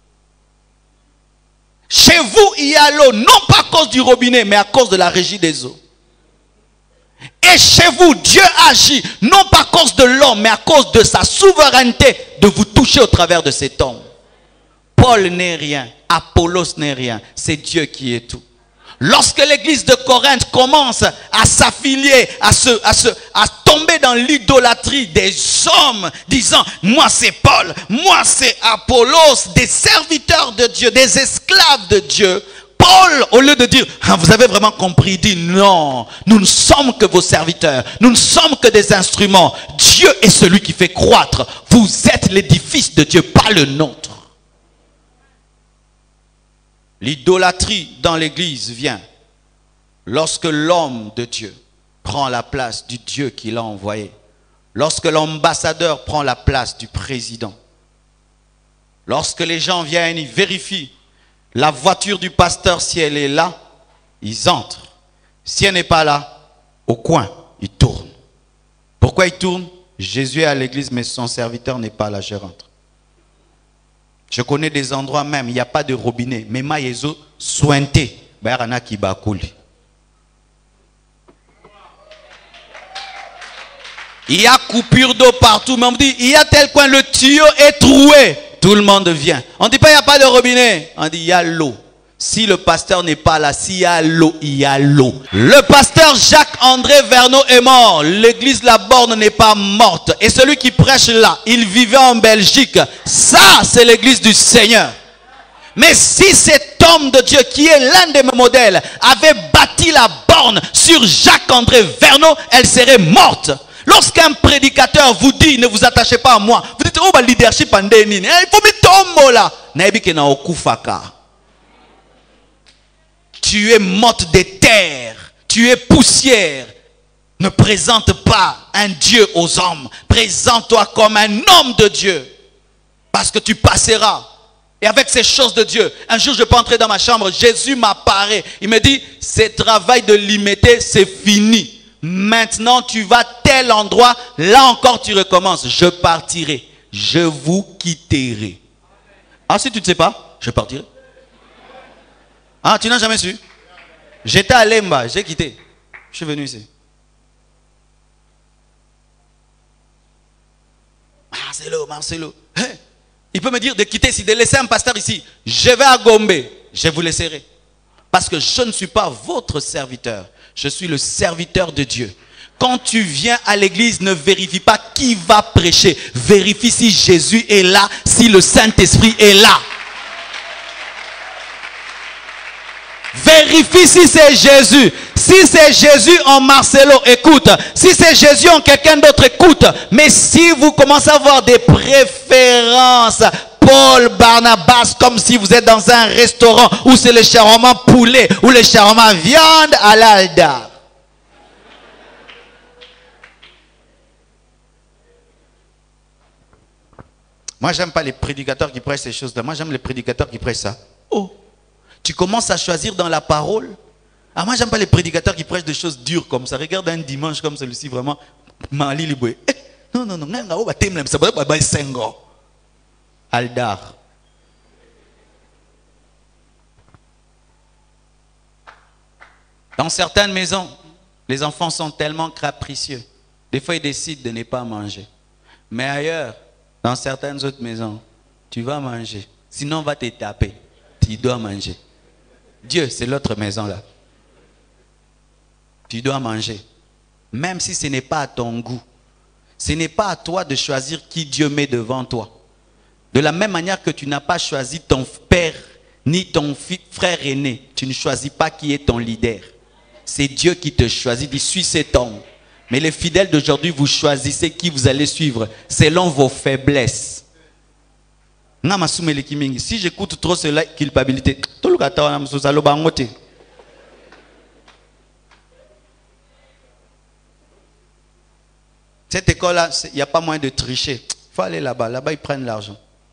Chez vous, il y a l'eau, non pas à cause du robinet, mais à cause de la régie des eaux. Et chez vous, Dieu agit, non pas à cause de l'homme, mais à cause de sa souveraineté de vous toucher au travers de cet homme. Paul n'est rien, Apollos n'est rien, c'est Dieu qui est tout. Lorsque l'église de Corinthe commence à s'affilier, à tomber dans l'idolâtrie des hommes, disant, moi c'est Paul, moi c'est Apollos, des serviteurs de Dieu, des esclaves de Dieu, Paul, au lieu de dire, ah, vous avez vraiment compris, dit non, nous ne sommes que vos serviteurs, nous ne sommes que des instruments. Dieu est celui qui fait croître. Vous êtes l'édifice de Dieu, pas le nôtre. L'idolâtrie dans l'église vient lorsque l'homme de Dieu prend la place du Dieu qui l'a envoyé. Lorsque l'ambassadeur prend la place du président. Lorsque les gens viennent, ils vérifient la voiture du pasteur, si elle est là, ils entrent. Si elle n'est pas là, au coin, ils tournent. Pourquoi ils tournent? Jésus est à l'église, mais son serviteur n'est pas là, je rentre. Je connais des endroits même, il n'y a pas de robinet. Mais maïezo sointé, bayarana ki bakuli. Il y a coupure d'eau partout, mais on me dit, il y a tel coin, le tuyau est troué. Tout le monde vient. On ne dit pas, il n'y a pas de robinet. On dit, il y a l'eau. Si le pasteur n'est pas là, s'il y a l'eau, il y a l'eau. Le pasteur Jacques-André Verneau est mort. L'église La Borne n'est pas morte. Et celui qui prêche là, il vivait en Belgique. Ça, c'est l'église du Seigneur. Mais si cet homme de Dieu, qui est l'un de mes modèles, avait bâti La Borne sur Jacques-André Verneau, elle serait morte. Lorsqu'un prédicateur vous dit, ne vous attachez pas à moi, vous dites, oh, bah, leadership en déni. Il faut mettre ton mot là. Tu es morte des terres, tu es poussière. Ne présente pas un Dieu aux hommes. Présente-toi comme un homme de Dieu. Parce que tu passeras. Et avec ces choses de Dieu, un jour je peux entrer dans ma chambre, Jésus m'apparaît. Il me dit, ce travail de limiter, c'est fini. Maintenant tu vas tel endroit, là encore tu recommences. Je partirai, je vous quitterai. Ah, si tu ne sais pas, je partirai. Ah, tu n'as jamais su? J'étais à Lemba, j'ai quitté. Je suis venu ici. Marcelo. Hey, il peut me dire de quitter ici, de laisser un pasteur ici. Je vais à Gombe, je vous laisserai. Parce que je ne suis pas votre serviteur. Je suis le serviteur de Dieu. Quand tu viens à l'église, ne vérifie pas qui va prêcher. Vérifie si Jésus est là, si le Saint-Esprit est là. Vérifie si c'est Jésus. Si c'est Jésus en Marcelo, écoute. Si c'est Jésus en quelqu'un d'autre, écoute. Mais si vous commencez à avoir des préférences, Paul, Barnabas, comme si vous êtes dans un restaurant où c'est le shawarma poulet ou le shawarma viande à l'alda. Moi, j'aime pas les prédicateurs qui prêchent ces choses-là. Moi, j'aime les prédicateurs qui prêchent ça. Oh, tu commences à choisir dans la parole. Ah, moi, j'aime pas les prédicateurs qui prêchent des choses dures comme ça. Regarde un dimanche comme celui-ci, vraiment. Non. Aldar. Dans certaines maisons, les enfants sont tellement capricieux. Des fois, ils décident de ne pas manger. Mais ailleurs, dans certaines autres maisons, tu vas manger. Sinon, on va te taper. Tu dois manger. Dieu, c'est l'autre maison là. Tu dois manger. Même si ce n'est pas à ton goût. Ce n'est pas à toi de choisir qui Dieu met devant toi. De la même manière que tu n'as pas choisi ton père ni ton frère aîné, tu ne choisis pas qui est ton leader. C'est Dieu qui te choisit, il suis cet homme. Mais les fidèles d'aujourd'hui, vous choisissez qui vous allez suivre selon vos faiblesses. Si j'écoute trop cela, culpabilité. Cette école-là, il n'y a pas moyen de tricher. Il faut aller là-bas. Là-bas, ils prennent l'argent.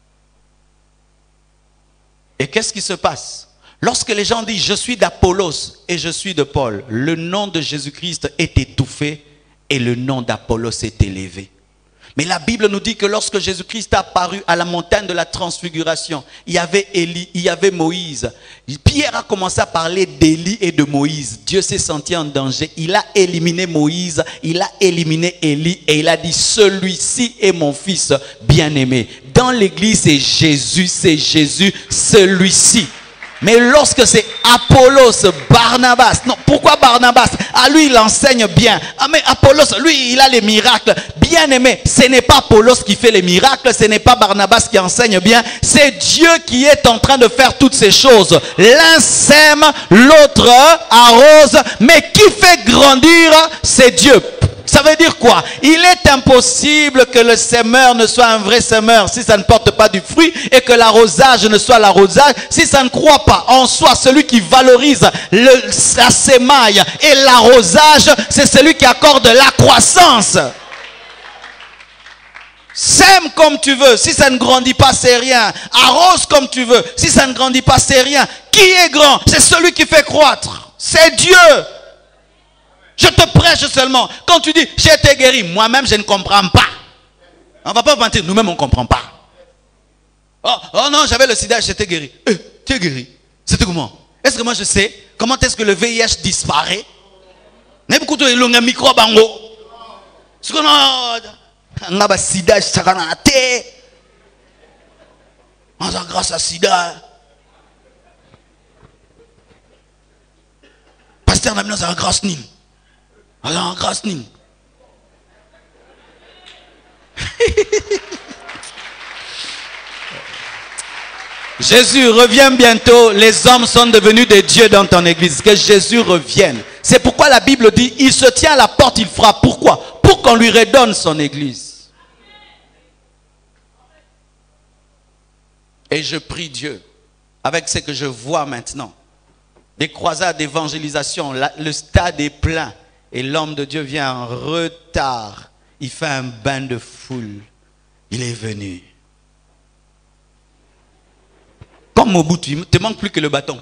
Et qu'est-ce qui se passe? Lorsque les gens disent « Je suis d'Apollos et je suis de Paul », le nom de Jésus-Christ est étouffé et le nom d'Apollos est élevé. Mais la Bible nous dit que lorsque Jésus-Christ a apparu à la montagne de la transfiguration, il y avait Élie, il y avait Moïse. Pierre a commencé à parler d'Élie et de Moïse. Dieu s'est senti en danger. Il a éliminé Moïse, il a éliminé Élie et il a dit « Celui-ci est mon fils bien-aimé ». Dans l'église, c'est Jésus, celui-ci. Mais lorsque c'est Apollos, Barnabas, non, pourquoi Barnabas? Ah, lui, il enseigne bien. Ah, mais Apollos, lui, il a les miracles. Bien aimé, ce n'est pas Apollos qui fait les miracles, ce n'est pas Barnabas qui enseigne bien, c'est Dieu qui est en train de faire toutes ces choses. L'un sème, l'autre arrose, mais qui fait grandir, c'est Dieu. Ça veut dire quoi? Il est impossible que le sémeur ne soit un vrai sémeur si ça ne porte pas du fruit, et que l'arrosage ne soit l'arrosage si ça ne croit pas en soi. Celui qui valorise la sémaille et l'arrosage, c'est celui qui accorde la croissance. Sème comme tu veux, si ça ne grandit pas, c'est rien. Arrose comme tu veux, si ça ne grandit pas, c'est rien. Qui est grand? C'est celui qui fait croître. C'est Dieu. Je te prêche seulement. Quand tu dis, j'ai été guéri, moi-même, je ne comprends pas. On ne va pas mentir, nous-mêmes, on ne comprend pas. Oh non, j'avais le sida, j'étais guéri. Tu es guéri. C'était comment? Est-ce que moi, je sais comment est-ce que le VIH disparaît? N'importe où, il y a un microbe en haut. Ce qu'on a... On a sida, ça a été. On a grâce à sida. Pasteur n'a pas grâce nim. Alors grâce nim. Jésus revient bientôt. Les hommes sont devenus des dieux dans ton église. Que Jésus revienne. C'est pourquoi la Bible dit, il se tient à la porte, il frappe. Pourquoi? Pour qu'on lui redonne son église. Et je prie Dieu, avec ce que je vois maintenant, des croisades d'évangélisation, le stade est plein, et l'homme de Dieu vient en retard. Il fait un bain de foule. Il est venu. Comme Mobutu, il ne te manque plus que le bâton.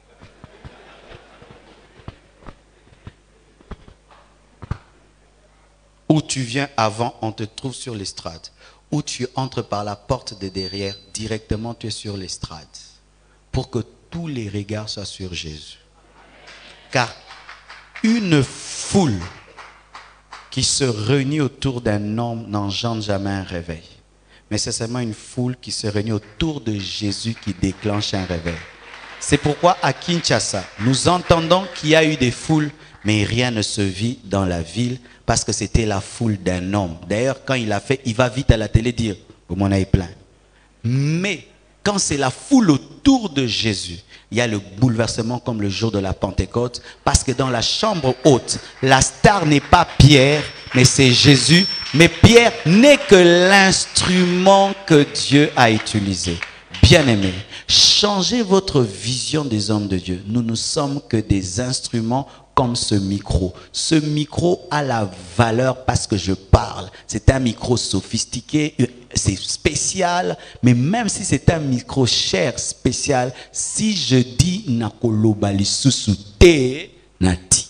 Où tu viens avant, on te trouve sur l'estrade. Où tu entres par la porte de derrière, directement tu es sur l'estrade. Pour que tous les regards soient sur Jésus. Car une foule qui se réunit autour d'un homme n'engendre jamais un réveil. Mais c'est seulement une foule qui se réunit autour de Jésus qui déclenche un réveil. C'est pourquoi à Kinshasa, nous entendons qu'il y a eu des foules, mais rien ne se vit dans la ville parce que c'était la foule d'un homme. D'ailleurs, quand il a fait, il va vite à la télé dire, vous m'en avez plein. Mais quand c'est la foule autour de Jésus, il y a le bouleversement comme le jour de la Pentecôte, parce que dans la chambre haute, la star n'est pas Pierre, mais c'est Jésus. Mais Pierre n'est que l'instrument que Dieu a utilisé. Bien-aimés, changez votre vision des hommes de Dieu. Nous ne sommes que des instruments comme ce micro. Ce micro a la valeur parce que je parle. C'est un micro sophistiqué, c'est spécial, mais même si c'est un micro cher, spécial, si je dis nakolobali susute nati.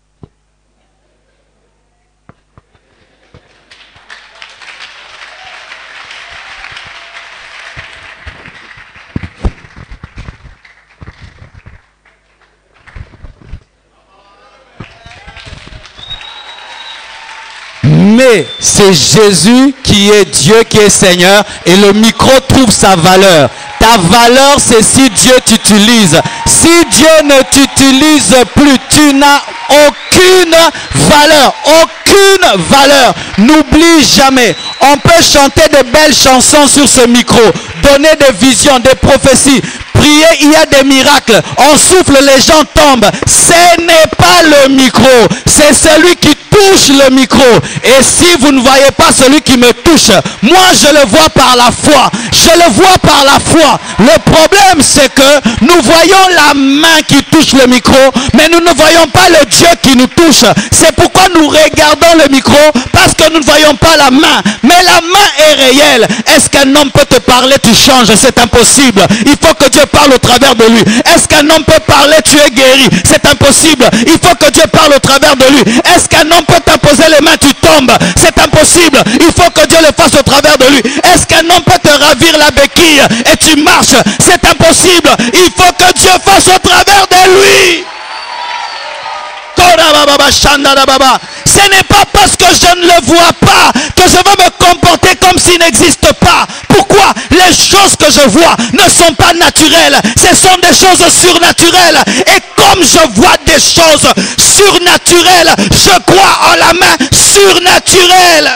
Mais c'est Jésus qui est Dieu, qui est Seigneur, et le micro trouve sa valeur. Ta valeur, c'est si Dieu t'utilise. Si Dieu ne t'utilise plus, tu n'as aucune valeur. Aucune valeur. N'oublie jamais. On peut chanter de belles chansons sur ce micro, donner des visions, des prophéties. Prier, il y a des miracles. On souffle, les gens tombent. Ce n'est pas le micro. C'est celui qui touche le micro. Et si vous ne voyez pas celui qui me touche, moi je le vois par la foi. Je le vois par la foi. Le problème c'est que nous voyons la main qui touche le micro, mais nous ne voyons pas le Dieu qui nous touche. C'est pourquoi nous regardons le micro, parce que nous ne voyons pas la main. Mais la main est réelle. Est-ce qu'un homme peut te parler, tu changes? C'est impossible. Il faut que Dieu parle au travers de lui. Est-ce qu'un homme peut parler, tu es guéri? C'est impossible. Il faut que Dieu parle au travers de lui. Est-ce qu'un homme peut t'imposer les mains, tu tombes? C'est impossible. Il faut que Dieu le fasse au travers de lui. Est-ce qu'un homme peut te ravir la béquille et tu marches? C'est impossible. Il faut que Dieu fasse au travers de lui. Ce n'est pas parce que je ne le vois pas que je vais me comporter comme s'il n'existe pas. Pourquoi? les choses que je vois ne sont pas naturelles, ce sont des choses surnaturelles. Et comme je vois des choses surnaturelles, je crois en la main surnaturelle.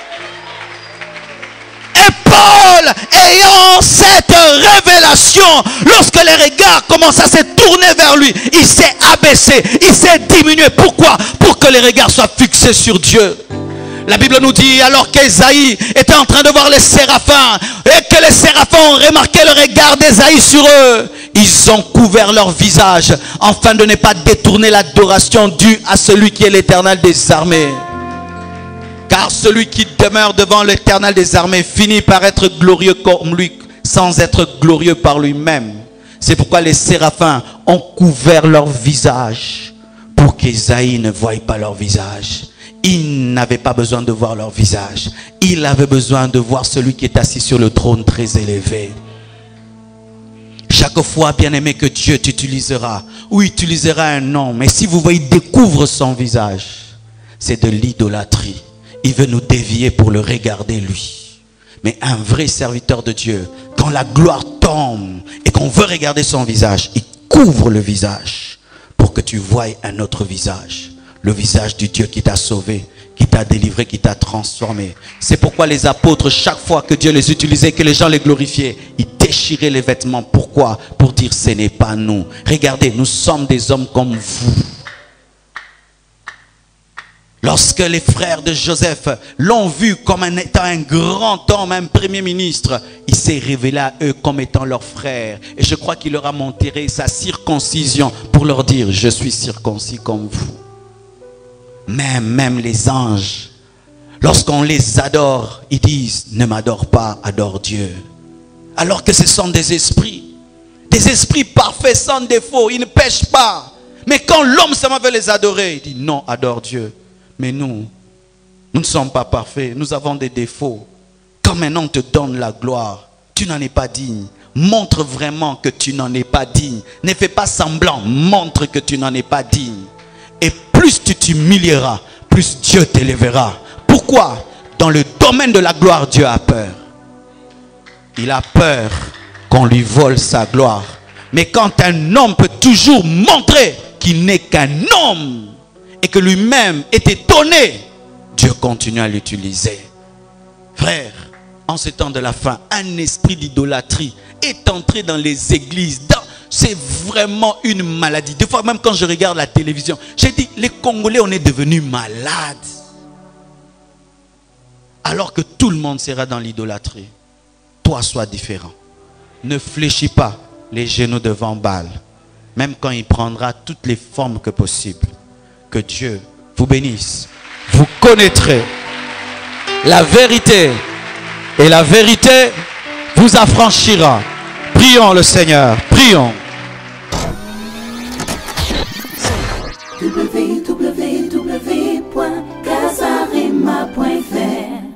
Et Paul, ayant cette révélation, lorsque les regards commencent à se tourner vers lui, il s'est abaissé, il s'est diminué. Pourquoi? Pour que les regards soient fixés sur Dieu. La Bible nous dit, alors qu'Ésaïe était en train de voir les séraphins, et que les séraphins ont remarqué le regard d'Ésaïe sur eux, ils ont couvert leur visage, afin de ne pas détourner l'adoration due à celui qui est l'Éternel des armées. Car celui qui demeure devant l'Éternel des armées finit par être glorieux comme lui, sans être glorieux par lui-même. C'est pourquoi les séraphins ont couvert leur visage, pour qu'Ésaïe ne voie pas leur visage. Il n'avait pas besoin de voir leur visage. Il avait besoin de voir celui qui est assis sur le trône très élevé. Chaque fois, bien-aimé, que Dieu t'utilisera, ou utilisera un homme, et si vous voyez, il découvre son visage, c'est de l'idolâtrie. Il veut nous dévier pour le regarder lui. Mais un vrai serviteur de Dieu, quand la gloire tombe et qu'on veut regarder son visage, il couvre le visage pour que tu voies un autre visage. Le visage du Dieu qui t'a sauvé, qui t'a délivré, qui t'a transformé. C'est pourquoi les apôtres, chaque fois que Dieu les utilisait, que les gens les glorifiaient, ils déchiraient les vêtements. Pourquoi? Pour dire ce n'est pas nous. Regardez, nous sommes des hommes comme vous. Lorsque les frères de Joseph l'ont vu comme étant un grand homme, un premier ministre, il s'est révélé à eux comme étant leur frère. Et je crois qu'il leur a montré sa circoncision pour leur dire, je suis circoncis comme vous. Même les anges, lorsqu'on les adore, ils disent, ne m'adore pas, adore Dieu. Alors que ce sont des esprits parfaits, sans défaut, ils ne pêchent pas. Mais quand l'homme seulement veut les adorer, il dit, non, adore Dieu. Mais nous ne sommes pas parfaits, nous avons des défauts. Quand maintenant on te donne la gloire, tu n'en es pas digne. Montre vraiment que tu n'en es pas digne. Ne fais pas semblant, montre que tu n'en es pas digne. Et plus tu t'humilieras, plus Dieu t'élèvera. Pourquoi? Dans le domaine de la gloire, Dieu a peur. Il a peur qu'on lui vole sa gloire. Mais quand un homme peut toujours montrer qu'il n'est qu'un homme et que lui-même est étonné, Dieu continue à l'utiliser. Frère, en ce temps de la fin, un esprit d'idolâtrie est entré dans les églises. C'est vraiment une maladie. Des fois, même quand je regarde la télévision, j'ai dit, les Congolais, on est devenus malades. Alors que tout le monde sera dans l'idolâtrie. Toi, sois différent. Ne fléchis pas les genoux devant Baal. Même quand il prendra toutes les formes que possible. Que Dieu vous bénisse. Vous connaîtrez la vérité. Et la vérité vous affranchira. Prions le Seigneur. Prions.